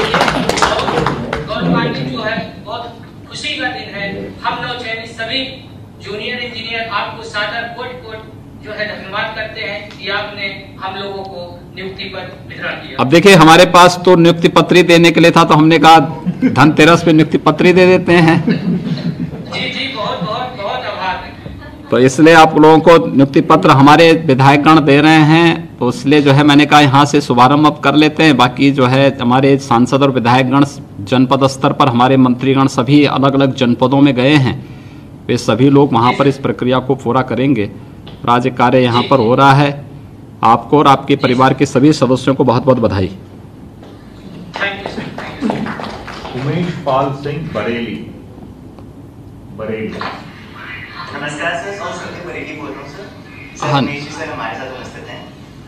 जो है बहुत खुशी का दिन है। हम लोग चयनित सभी जूनियर इंजीनियर आपको सादर कोट जो है धन्यवाद करते हैं कि आपने हम लोगों को नियुक्ति पत्र वितरण किया। अब देखिए, हमारे पास तो नियुक्ति पत्र देने के लिए था, तो हमने कहा धनतेरस पे नियुक्ति पत्र दे देते हैं। जी बहुत बहुत बहुत आभार है। तो इसलिए आप लोगों को नियुक्ति पत्र हमारे विधायकगण दे रहे हैं, तो इसलिए जो है मैंने कहा यहाँ से शुभारंभ अब कर लेते हैं। बाकी जो है हमारे सांसद और विधायकगण जनपद स्तर पर, हमारे मंत्रीगण सभी अलग अलग जनपदों में गए हैं, वे सभी लोग वहाँ पर इस प्रक्रिया को पूरा करेंगे। राज्य कार्य यहाँ पर हो रहा है। आपको और आपके परिवार के सभी सदस्यों को बहुत बहुत बधाई। उमेश पाल सिंह, बरेली। नमस्कार सर, संस्कृति बरेली बोल रहा हूँ सर। हाँ, उमेश जी सर हमारे साथ उपस्थित हैं।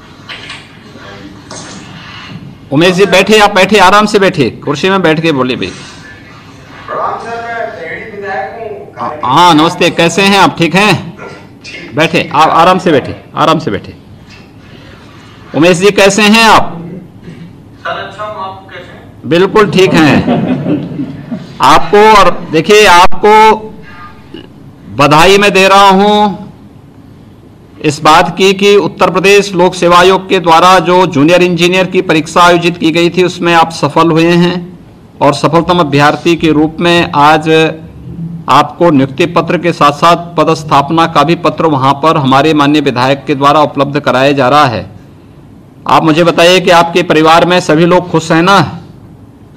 उमेश जी बैठे, आप बैठे, आराम से बैठे, कुर्सी में बैठ के बोले भाई। प्रणाम सर, मैं टेढ़ी विधायक हूँ। हाँ नमस्ते, कैसे हैं आप? ठीक हैं? बैठे, आप आराम से बैठे, आराम से बैठे। उमेश जी कैसे हैं आप? सर अच्छा हूँ, आप कैसे हैं? बिल्कुल ठीक हैं। आपको, और देखिए, आपको बधाई मैं दे रहा हूं इस बात की कि उत्तर प्रदेश लोक सेवा आयोग के द्वारा जो जूनियर इंजीनियर की परीक्षा आयोजित की गई थी उसमें आप सफल हुए हैं, और सफलतम अभ्यर्थी के रूप में आज आपको नियुक्ति पत्र के साथ साथ पदस्थापना का भी पत्र वहां पर हमारे माननीय विधायक के द्वारा उपलब्ध कराया जा रहा है। आप मुझे बताइए कि आपके परिवार में सभी लोग खुश हैं ना?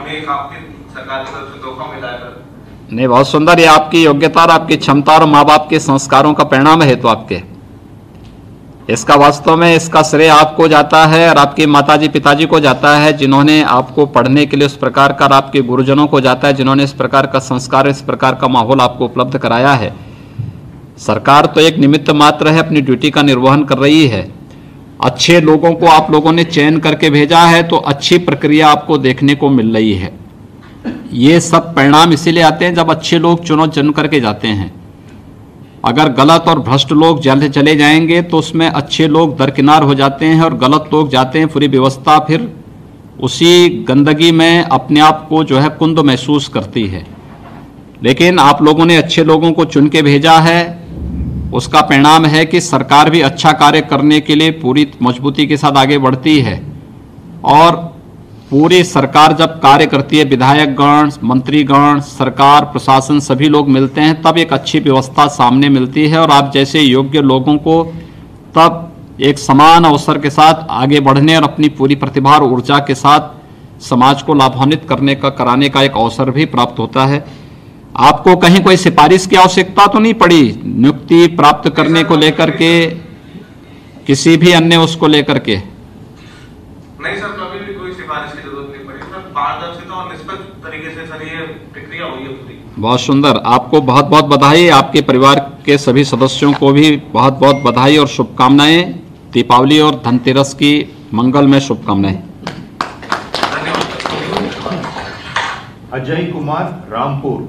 हमें आपकी सरकार की तरफ से तोहफा मिला है सर। नहीं, बहुत सुंदर। ये आपकी योग्यता और आपकी क्षमता और माँ बाप के संस्कारों का परिणाम है। तो आपके इसका वास्तव में इसका श्रेय आपको जाता है और आपके माताजी पिताजी को जाता है, जिन्होंने आपको पढ़ने के लिए उस प्रकार का, आपके गुरुजनों को जाता है जिन्होंने इस प्रकार का संस्कार, इस प्रकार का माहौल आपको उपलब्ध कराया है। सरकार तो एक निमित्त मात्र है, अपनी ड्यूटी का निर्वहन कर रही है। अच्छे लोगों को आप लोगों ने चयन करके भेजा है, तो अच्छी प्रक्रिया आपको देखने को मिल रही है। ये सब परिणाम इसीलिए आते हैं जब अच्छे लोग चुन करके जाते हैं। अगर गलत और भ्रष्ट लोग जल्द चले जाएंगे तो उसमें अच्छे लोग दरकिनार हो जाते हैं और गलत लोग जाते हैं। पूरी व्यवस्था फिर उसी गंदगी में अपने आप को जो है कुंद महसूस करती है। लेकिन आप लोगों ने अच्छे लोगों को चुन के भेजा है, उसका परिणाम है कि सरकार भी अच्छा कार्य करने के लिए पूरी मजबूती के साथ आगे बढ़ती है। और पूरी सरकार जब कार्य करती है, विधायकगण, मंत्रीगण, सरकार, प्रशासन सभी लोग मिलते हैं, तब एक अच्छी व्यवस्था सामने मिलती है और आप जैसे योग्य लोगों को तब एक समान अवसर के साथ आगे बढ़ने और अपनी पूरी प्रतिभा और ऊर्जा के साथ समाज को लाभान्वित कराने का एक अवसर भी प्राप्त होता है। आपको कहीं कोई सिफारिश की आवश्यकता तो नहीं पड़ी नियुक्ति प्राप्त करने को लेकर के, किसी भी अन्य उसको लेकर के? नहीं सर, कभी भी कोई सिफारिश की जरूरत नहीं पड़ी सर। पारदर्शिता और निष्पक्ष तरीके से सर ये प्रक्रिया हुई है पूरी। बहुत सुंदर। आपको बहुत बहुत बधाई। आपके परिवार के सभी सदस्यों को भी बहुत बहुत बधाई और शुभकामनाएं। दीपावली और धनतेरस की मंगलमय शुभकामनाएं। अजय कुमार, रामपुर।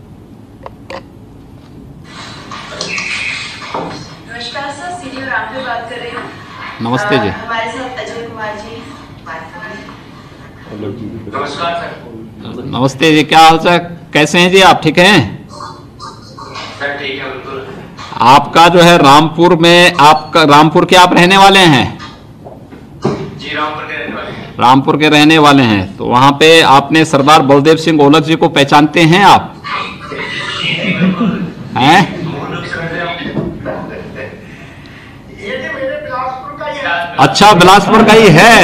नमस्कार सर, सीनियर रामपुर बात कर रहे हैं। नमस्ते जी। हमारे साथ अजय कुमार जी बात कर रहे हैं। नमस्कार सर। नमस्ते जी, क्या हाल चाल, कैसे हैं जी आप? ठीक हैं सर? ठीक है बिल्कुल। आपका जो है रामपुर में, आपका रामपुर के आप रहने वाले हैं? जी रामपुर के रहने वाले हैं। रामपुर के रहने वाले हैं, तो वहां पे आपने सरदार बलदेव सिंह ओलख जी को पहचानते हैं आप? हैं? अच्छा, बिलासपुर का ही है।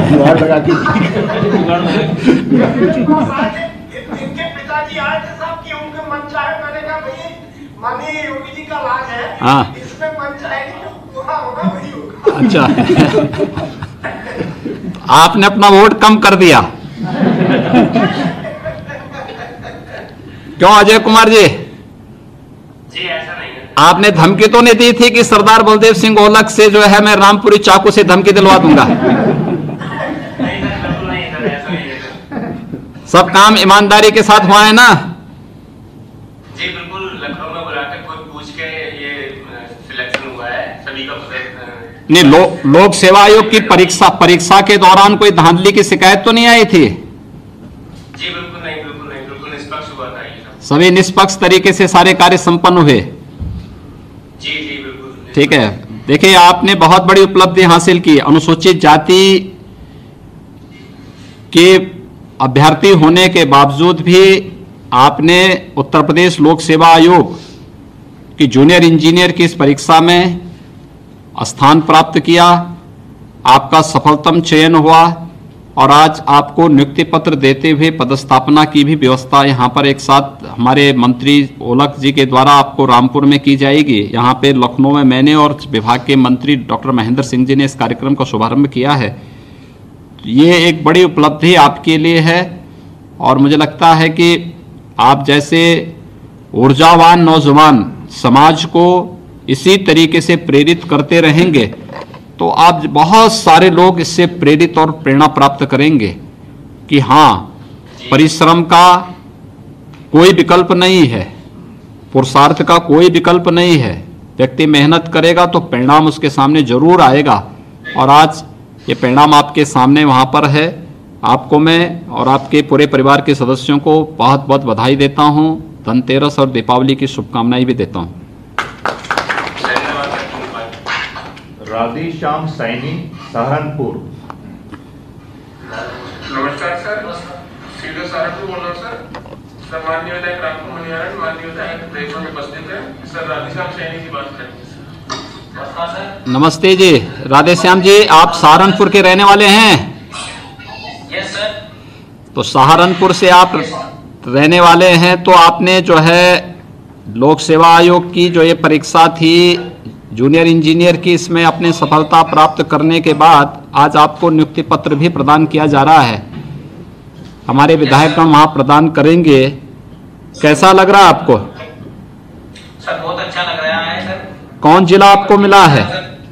इनके पिताजी आए थे साहब कि उनके मन चाहे, मैंने कहा भाई माननीय योगी जी का राज है, हाँ, इसमें मन चाहेगी जो पूरा होगा वही होगा। अच्छा। आपने अपना वोट कम कर दिया क्यों अजय कुमार जी? जी ऐसा नहीं है। आपने धमकी तो नहीं दी थी कि सरदार बलदेव सिंह ओलख से जो है मैं रामपुरी चाकू से धमकी दिलवा दूंगा? नहीं सर, बिल्कुल नहीं सर, ऐसा नहीं है। सब काम ईमानदारी के साथ हुआ है ना? जी बिल्कुल, लखनऊ में बुलाकर खुद पूछ के ये सिलेक्शन हुआ है सभी का। नहीं, लोक सेवा आयोग की परीक्षा के दौरान कोई धांधली की शिकायत तो नहीं आई थी? जी बिल्कुल नहीं, बिल्कुल नहीं, बिल्कुल निष्पक्ष हुआ था ये। सभी निष्पक्ष तरीके से सारे कार्य संपन्न हुए? जी जी बिल्कुल। ठीक है। देखिए, आपने बहुत बड़ी उपलब्धि हासिल की। अनुसूचित जाति के अभ्यर्थी होने के बावजूद भी आपने उत्तर प्रदेश लोक सेवा आयोग की जूनियर इंजीनियर की इस परीक्षा में स्थान प्राप्त किया। आपका सफलतम चयन हुआ और आज आपको नियुक्ति पत्र देते हुए पदस्थापना की भी व्यवस्था यहाँ पर एक साथ हमारे मंत्री ओलख जी के द्वारा आपको रामपुर में की जाएगी। यहाँ पे लखनऊ में मैंने और विभाग के मंत्री डॉक्टर महेंद्र सिंह जी ने इस कार्यक्रम का शुभारंभ किया है। ये एक बड़ी उपलब्धि आपके लिए है और मुझे लगता है कि आप जैसे ऊर्जावान नौजवान समाज को इसी तरीके से प्रेरित करते रहेंगे तो आप बहुत सारे लोग इससे प्रेरित और प्रेरणा प्राप्त करेंगे कि हाँ, परिश्रम का कोई विकल्प नहीं है, पुरुषार्थ का कोई विकल्प नहीं है। व्यक्ति मेहनत करेगा तो परिणाम उसके सामने जरूर आएगा और आज ये परिणाम आपके सामने वहाँ पर है। आपको मैं और आपके पूरे परिवार के सदस्यों को बहुत बहुत बधाई देता हूँ। धनतेरस और दीपावली की शुभकामनाएं भी देता हूँ। राधेश्याम सैनी, सहारनपुर। नमस्कार सर, सीधे सहारनपुर बोल रहा हूँ सर। माननीय विधायक रामपुर मनियारन, माननीय विधायक प्रेस में उपस्थित है सर। राधेश्याम सैनी की बात करेंगे। नमस्ते जी, राधेश्याम जी, आप सहारनपुर के रहने वाले हैं? Yes sir. तो सहारनपुर से आप रहने वाले हैं, तो आपने जो है लोक सेवा आयोग की जो ये परीक्षा थी जूनियर इंजीनियर की, इसमें अपने सफलता प्राप्त करने के बाद आज आपको नियुक्ति पत्र भी प्रदान किया जा रहा है। हमारे विधायकगण वहाँ प्रदान करेंगे। कैसा लग रहा है आपको? सर बहुत अच्छा लग रहा है सर। कौन जिला आपको मिला है?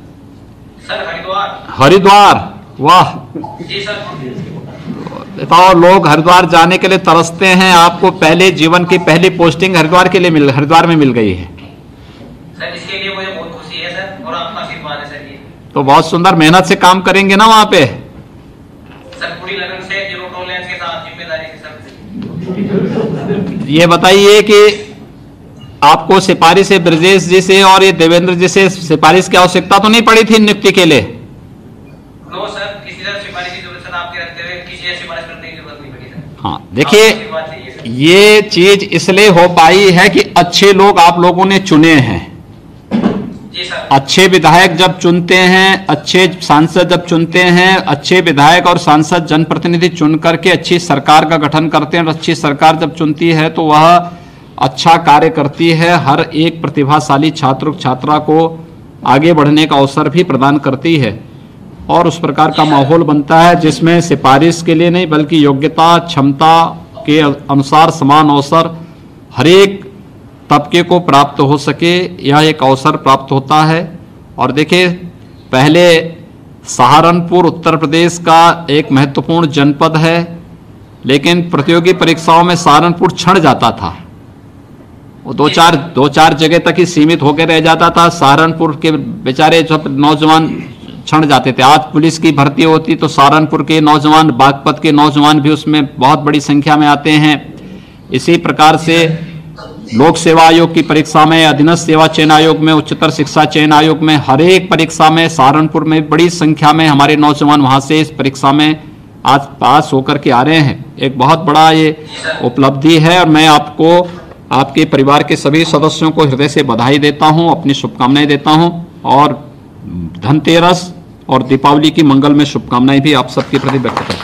सर हरिद्वार। हरिद्वार, वाह जी सर। बताओ, लोग हरिद्वार जाने के लिए तरसते हैं, आपको पहले जीवन की पहली पोस्टिंग हरिद्वार में मिल गई है। सर इसके लिए मुझे बहुत खुशी है सर, और आपका आशीर्वाद है सर। ये तो बहुत सुंदर मेहनत से काम करेंगे ना वहाँ पे? सर पूरी लगन से, जीरो टॉलरेंस के साथ, जिम्मेदारी के साथ। ये बताइए कि आपको सिफारिश से ब्रजेश जी से और ये देवेंद्र जी से सिफारिश की आवश्यकता तो नहीं पड़ी थी नियुक्ति के लिए? नो सर, किसी तरह सिफारिश की जरूरत सर आपके रखते हुए किसी से सिफारिश करने की जरूरत नहीं पड़ी सर। हाँ, देखिए ये चीज इसलिए हो पाई है कि अच्छे लोग आप लोगों ने चुने हैं। जी सर। अच्छे विधायक जब चुनते हैं, अच्छे सांसद जब चुनते हैं, अच्छे विधायक और सांसद जनप्रतिनिधि चुन करके अच्छी सरकार का गठन करते हैं, और अच्छी सरकार जब चुनती है तो वह अच्छा कार्य करती है, हर एक प्रतिभाशाली छात्र छात्रा को आगे बढ़ने का अवसर भी प्रदान करती है, और उस प्रकार का माहौल बनता है जिसमें सिफारिश के लिए नहीं बल्कि योग्यता क्षमता के अनुसार समान अवसर हर एक तबके को प्राप्त हो सके, यह एक अवसर प्राप्त होता है। और देखिए, पहले सहारनपुर उत्तर प्रदेश का एक महत्वपूर्ण जनपद है, लेकिन प्रतियोगी परीक्षाओं में सहारनपुर छंट जाता था, वो दो चार जगह तक ही सीमित होकर रह जाता था। सहारनपुर के बेचारे सब नौजवान छंट जाते थे। आज पुलिस की भर्ती होती तो सहारनपुर के नौजवान, बागपत के नौजवान भी उसमें बहुत बड़ी संख्या में आते हैं। इसी प्रकार से लोक सेवा आयोग की परीक्षा में, अधीनस्थ सेवा चयन आयोग में, उच्चतर शिक्षा चयन आयोग में, हर एक परीक्षा में सहारनपुर में बड़ी संख्या में हमारे नौजवान वहां से इस परीक्षा में आज पास होकर के आ रहे हैं। एक बहुत बड़ा ये उपलब्धि है, और मैं आपको, आपके परिवार के सभी सदस्यों को हृदय से बधाई देता हूं, अपनी शुभकामनाएं देता हूं, और धनतेरस और दीपावली की मंगल में शुभकामनाएं भी आप सबके प्रति व्यक्त करता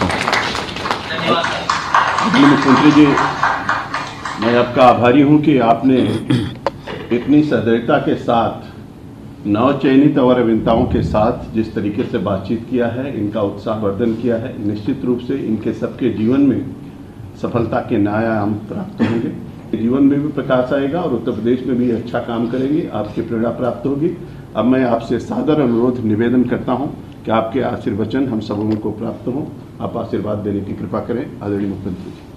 हूं। मुख्यमंत्री जी, मैं आपका आभारी हूं कि आपने इतनी सदृढ़ता के साथ नवचयनित और अभियंताओं के साथ जिस तरीके से बातचीत किया है, इनका उत्साहवर्धन किया है। निश्चित रूप से इनके सबके जीवन में सफलता के नए आयाम प्राप्त होंगे, जीवन में भी प्रकाश आएगा और उत्तर प्रदेश में भी अच्छा काम करेंगे, आपकी प्रेरणा प्राप्त होगी। अब मैं आपसे सादर अनुरोध निवेदन करता हूं कि आपके आशीर्वचन हम सबों को प्राप्त हों। आप आशीर्वाद देने की कृपा करें, आदरणीय मुख्यमंत्री जी।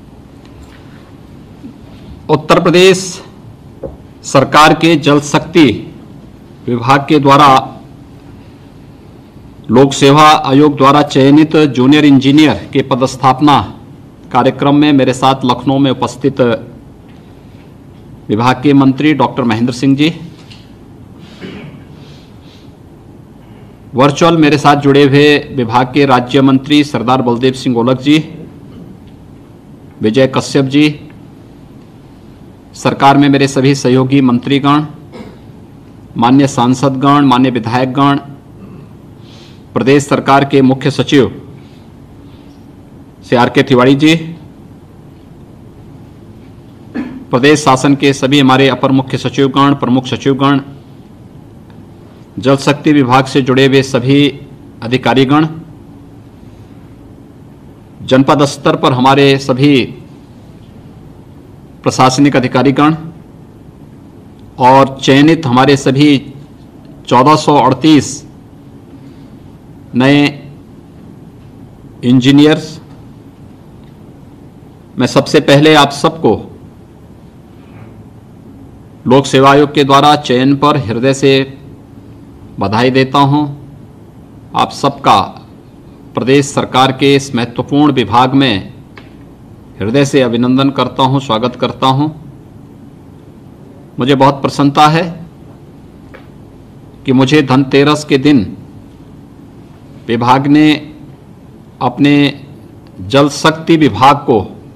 उत्तर प्रदेश सरकार के जल शक्ति विभाग के द्वारा लोक सेवा आयोग द्वारा चयनित जूनियर इंजीनियर के पदस्थापना कार्यक्रम में मेरे साथ लखनऊ में उपस्थित विभाग के मंत्री डॉक्टर महेंद्र सिंह जी, वर्चुअल मेरे साथ जुड़े हुए विभाग के राज्य मंत्री सरदार बलदेव सिंह ओलख जी, विजय कश्यप जी, सरकार में मेरे सभी सहयोगी मंत्रीगण, माननीय सांसदगण, माननीय विधायकगण, प्रदेश सरकार के मुख्य सचिव श्री आर.के. तिवारी जी, प्रदेश शासन के सभी हमारे अपर मुख्य सचिवगण, प्रमुख सचिवगण, जल शक्ति विभाग से जुड़े हुए सभी अधिकारीगण, जनपद स्तर पर हमारे सभी प्रशासनिक अधिकारीगण और चयनित हमारे सभी 1438 नए इंजीनियर्स, मैं सबसे पहले आप सबको लोक सेवा आयोग के द्वारा चयन पर हृदय से बधाई देता हूं। आप सबका प्रदेश सरकार के इस महत्वपूर्ण विभाग में हृदय से अभिनंदन करता हूं, स्वागत करता हूं। मुझे बहुत प्रसन्नता है कि मुझे धनतेरस के दिन विभाग ने अपने जल शक्ति विभाग को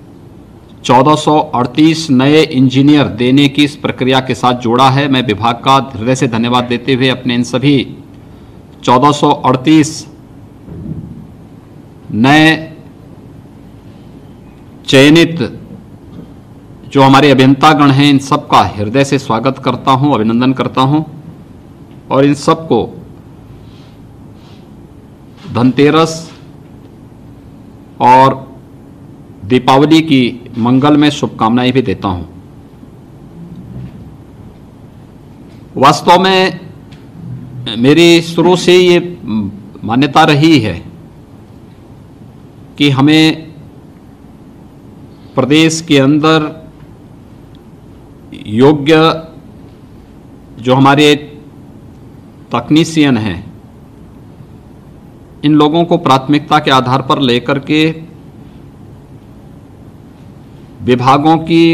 1438 नए इंजीनियर देने की इस प्रक्रिया के साथ जोड़ा है। मैं विभाग का हृदय से धन्यवाद देते हुए अपने इन सभी 1438 नए चयनित जो हमारे अभियंतागण हैं, इन सब का हृदय से स्वागत करता हूं, अभिनंदन करता हूं और इन सब को धनतेरस और दीपावली की मंगलमय शुभकामनाएं भी देता हूं। वास्तव में मेरी शुरू से ये मान्यता रही है कि हमें प्रदेश के अंदर योग्य जो हमारे तकनीशियन हैं, इन लोगों को प्राथमिकता के आधार पर लेकर के विभागों की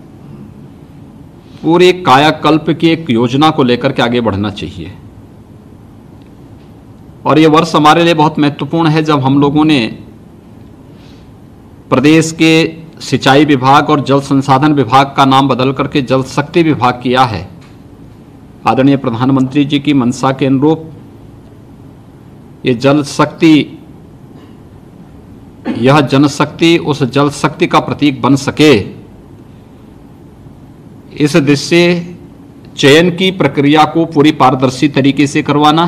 पूरे कायाकल्प की एक योजना को लेकर के आगे बढ़ना चाहिए। और ये वर्ष हमारे लिए बहुत महत्वपूर्ण है जब हम लोगों ने प्रदेश के सिंचाई विभाग और जल संसाधन विभाग का नाम बदल करके जल शक्ति विभाग किया है। आदरणीय प्रधानमंत्री जी की मंशा के अनुरूप ये जल शक्ति, यह जनशक्ति उस जल शक्ति का प्रतीक बन सके, इस दृष्टि से चयन की प्रक्रिया को पूरी पारदर्शी तरीके से करवाना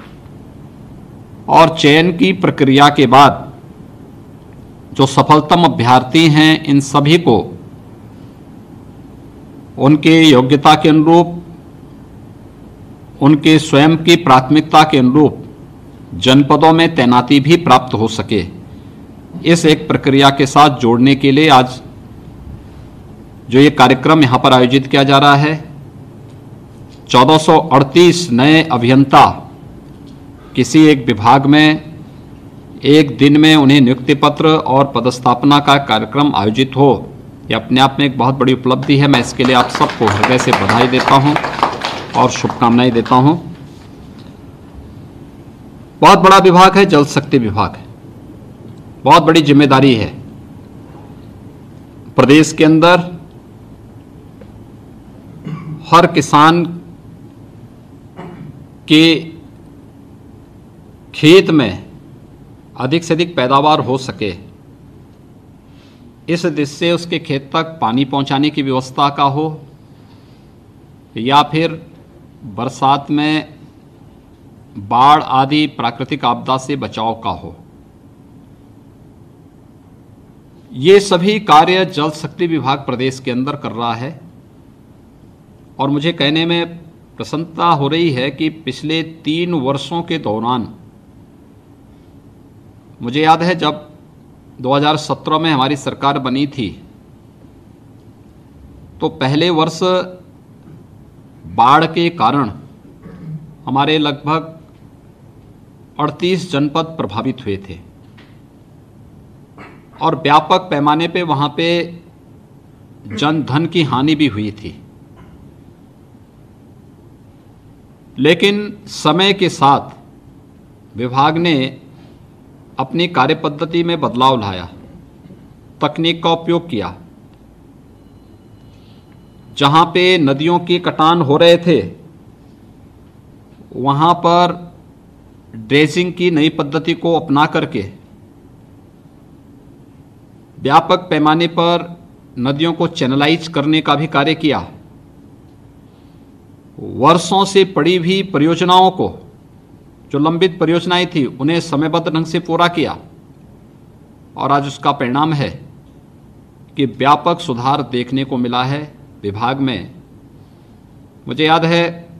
और चयन की प्रक्रिया के बाद जो सफलतम अभ्यर्थी हैं, इन सभी को उनके योग्यता के अनुरूप, उनके स्वयं की प्राथमिकता के अनुरूप जनपदों में तैनाती भी प्राप्त हो सके, इस एक प्रक्रिया के साथ जोड़ने के लिए आज जो ये कार्यक्रम यहाँ पर आयोजित किया जा रहा है, 1438 नए अभियंता किसी एक विभाग में एक दिन में उन्हें नियुक्ति पत्र और पदस्थापना का कार्यक्रम आयोजित हो, यह अपने आप में एक बहुत बड़ी उपलब्धि है। मैं इसके लिए आप सबको हृदय से बधाई देता हूँ और शुभकामनाएं देता हूँ। बहुत बड़ा विभाग है, जल शक्ति विभाग है, बहुत बड़ी जिम्मेदारी है। प्रदेश के अंदर हर किसान के खेत में अधिक से अधिक पैदावार हो सके, इस दृष्टि से उसके खेत तक पानी पहुंचाने की व्यवस्था का हो या फिर बरसात में बाढ़ आदि प्राकृतिक आपदा से बचाव का हो, ये सभी कार्य जल शक्ति विभाग प्रदेश के अंदर कर रहा है। और मुझे कहने में प्रसन्नता हो रही है कि पिछले 3 वर्षों के दौरान, मुझे याद है जब 2017 में हमारी सरकार बनी थी तो पहले वर्ष बाढ़ के कारण हमारे लगभग 38 जनपद प्रभावित हुए थे और व्यापक पैमाने पे वहाँ पे जनधन की हानि भी हुई थी। लेकिन समय के साथ विभाग ने अपनी कार्यपद्धति में बदलाव लाया, तकनीक का उपयोग किया। जहाँ पे नदियों की कटान हो रहे थे वहाँ पर ड्रेजिंग की नई पद्धति को अपना करके व्यापक पैमाने पर नदियों को चैनलाइज करने का भी कार्य किया। वर्षों से पड़ी हुई परियोजनाओं को, जो लंबित परियोजनाएं थी, उन्हें समयबद्ध ढंग से पूरा किया और आज उसका परिणाम है कि व्यापक सुधार देखने को मिला है विभाग में। मुझे याद है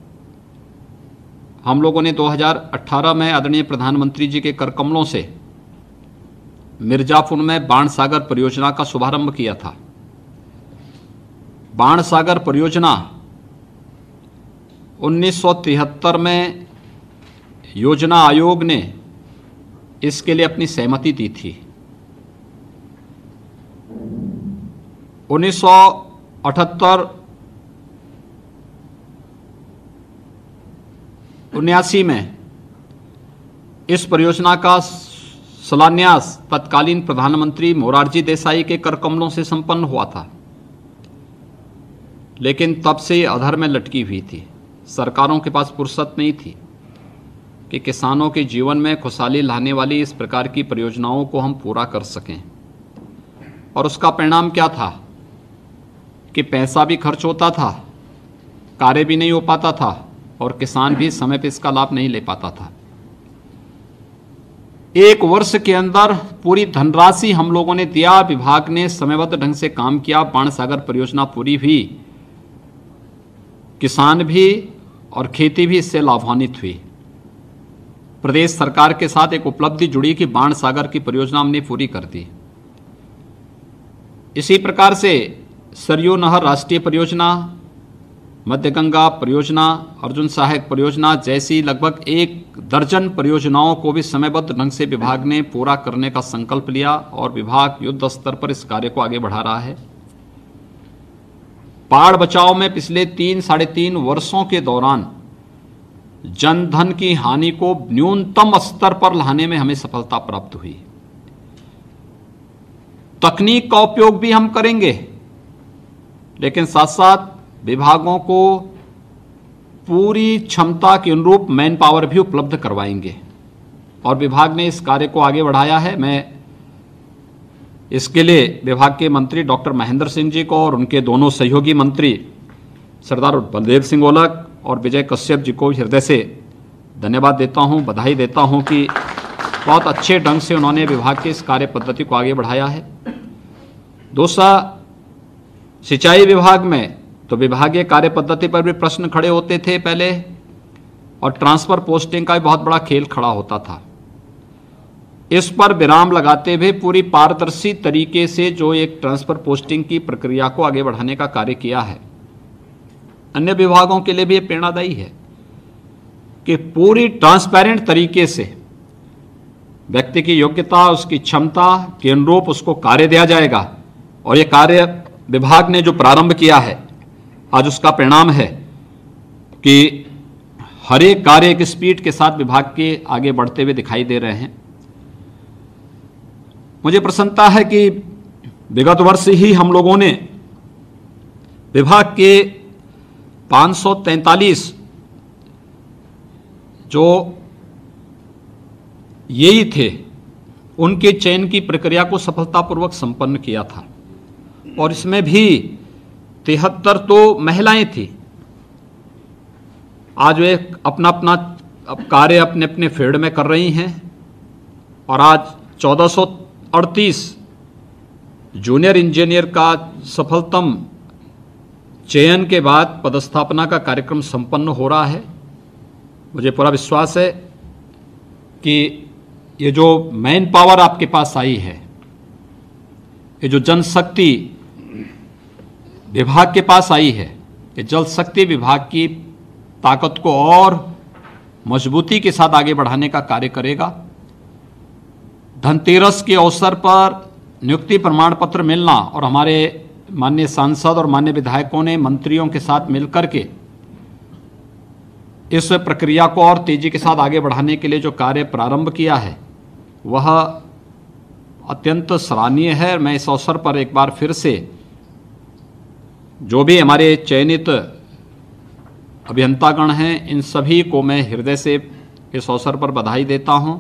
हम लोगों ने 2018 में आदरणीय प्रधानमंत्री जी के कर कमलों से मिर्जापुर में बाणसागर परियोजना का शुभारंभ किया था। बाणसागर परियोजना 1973 में योजना आयोग ने इसके लिए अपनी सहमति दी थी। 1978-79 में इस परियोजना का शिलान्यास तत्कालीन प्रधानमंत्री मोरारजी देसाई के कर कमलों से संपन्न हुआ था, लेकिन तब से अधर में लटकी हुई थी। सरकारों के पास फुर्सत नहीं थी कि किसानों के जीवन में खुशहाली लाने वाली इस प्रकार की परियोजनाओं को हम पूरा कर सकें। और उसका परिणाम क्या था कि पैसा भी खर्च होता था, कार्य भी नहीं हो पाता था और किसान भी समय पर इसका लाभ नहीं ले पाता था। एक वर्ष के अंदर पूरी धनराशि हम लोगों ने दिया, विभाग ने समयबद्ध ढंग से काम किया, बाणसागर परियोजना पूरी हुई, किसान भी और खेती भी इससे लाभान्वित हुई। प्रदेश सरकार के साथ एक उपलब्धि जुड़ी कि बाणसागर की परियोजना हमने पूरी कर दी। इसी प्रकार से सरयू नहर राष्ट्रीय परियोजना, मध्य गंगा परियोजना, अर्जुन सहायक परियोजना जैसी लगभग 1 दर्जन परियोजनाओं को भी समयबद्ध ढंग से विभाग ने पूरा करने का संकल्प लिया और विभाग युद्ध स्तर पर इस कार्य को आगे बढ़ा रहा है। बाढ़ बचाव में पिछले 3-3.5 वर्षों के दौरान जनधन की हानि को न्यूनतम स्तर पर लाने में हमें सफलता प्राप्त हुई। तकनीक का उपयोग भी हम करेंगे, लेकिन साथ साथ विभागों को पूरी क्षमता के अनुरूप मैन पावर भी उपलब्ध करवाएंगे और विभाग ने इस कार्य को आगे बढ़ाया है। मैं इसके लिए विभाग के मंत्री डॉक्टर महेंद्र सिंह जी को और उनके दोनों सहयोगी मंत्री सरदार बलदेव सिंह ओलख और विजय कश्यप जी को हृदय से धन्यवाद देता हूं, बधाई देता हूं कि बहुत अच्छे ढंग से उन्होंने विभाग की इस कार्य पद्धति को आगे बढ़ाया है। दूसरा, सिंचाई विभाग में तो विभागीय कार्य पद्धति पर भी प्रश्न खड़े होते थे पहले, और ट्रांसफर पोस्टिंग का भी बहुत बड़ा खेल खड़ा होता था। इस पर विराम लगाते हुए पूरी पारदर्शी तरीके से जो एक ट्रांसफर पोस्टिंग की प्रक्रिया को आगे बढ़ाने का कार्य किया है, अन्य विभागों के लिए भी ये प्रेरणादायी है कि पूरी ट्रांसपेरेंट तरीके से व्यक्ति की योग्यता, उसकी क्षमता के अनुरूप उसको कार्य दिया जाएगा। और ये कार्य विभाग ने जो प्रारंभ किया है, आज उसका परिणाम है कि हर एक कार्य एक स्पीड के साथ विभाग के आगे बढ़ते हुए दिखाई दे रहे हैं। मुझे प्रसन्नता है कि विगत वर्ष ही हम लोगों ने विभाग के 543 जो यही थे, उनके चयन की प्रक्रिया को सफलतापूर्वक संपन्न किया था और इसमें भी 73 तो महिलाएं थी। आज वे अपना अपना कार्य अपने अपने फील्ड में कर रही हैं और आज 1438 जूनियर इंजीनियर का सफलतम चयन के बाद पदस्थापना का कार्यक्रम संपन्न हो रहा है। मुझे पूरा विश्वास है कि ये जो मैन पावर आपके पास आई है, ये जो जनशक्ति विभाग के पास आई है, ये जल शक्ति विभाग की ताकत को और मजबूती के साथ आगे बढ़ाने का कार्य करेगा। धनतेरस के अवसर पर नियुक्ति प्रमाण पत्र मिलना और हमारे माननीय सांसद और माननीय विधायकों ने मंत्रियों के साथ मिलकर के इस प्रक्रिया को और तेजी के साथ आगे बढ़ाने के लिए जो कार्य प्रारंभ किया है, वह अत्यंत सराहनीय है। मैं इस अवसर पर एक बार फिर से जो भी हमारे चयनित अभियंतागण हैं, इन सभी को मैं हृदय से इस अवसर पर बधाई देता हूं।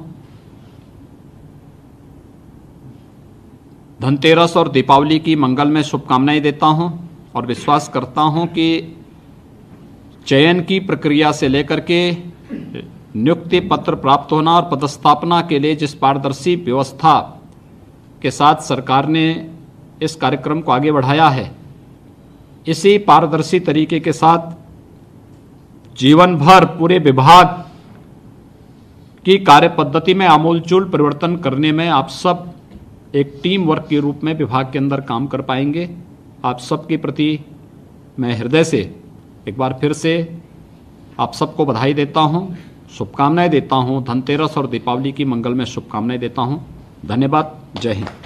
धनतेरस और दीपावली की मंगल में शुभकामनाएं देता हूं और विश्वास करता हूं कि चयन की प्रक्रिया से लेकर के नियुक्ति पत्र प्राप्त होना और पदस्थापना के लिए जिस पारदर्शी व्यवस्था के साथ सरकार ने इस कार्यक्रम को आगे बढ़ाया है, इसी पारदर्शी तरीके के साथ जीवन भर पूरे विभाग की कार्य पद्धति में आमूलचूल परिवर्तन करने में आप सब एक टीम वर्क के रूप में विभाग के अंदर काम कर पाएंगे। आप सबके प्रति मैं हृदय से एक बार फिर से आप सबको बधाई देता हूं, शुभकामनाएं देता हूं। धनतेरस और दीपावली की मंगल में शुभकामनाएं देता हूं। धन्यवाद। जय हिंद।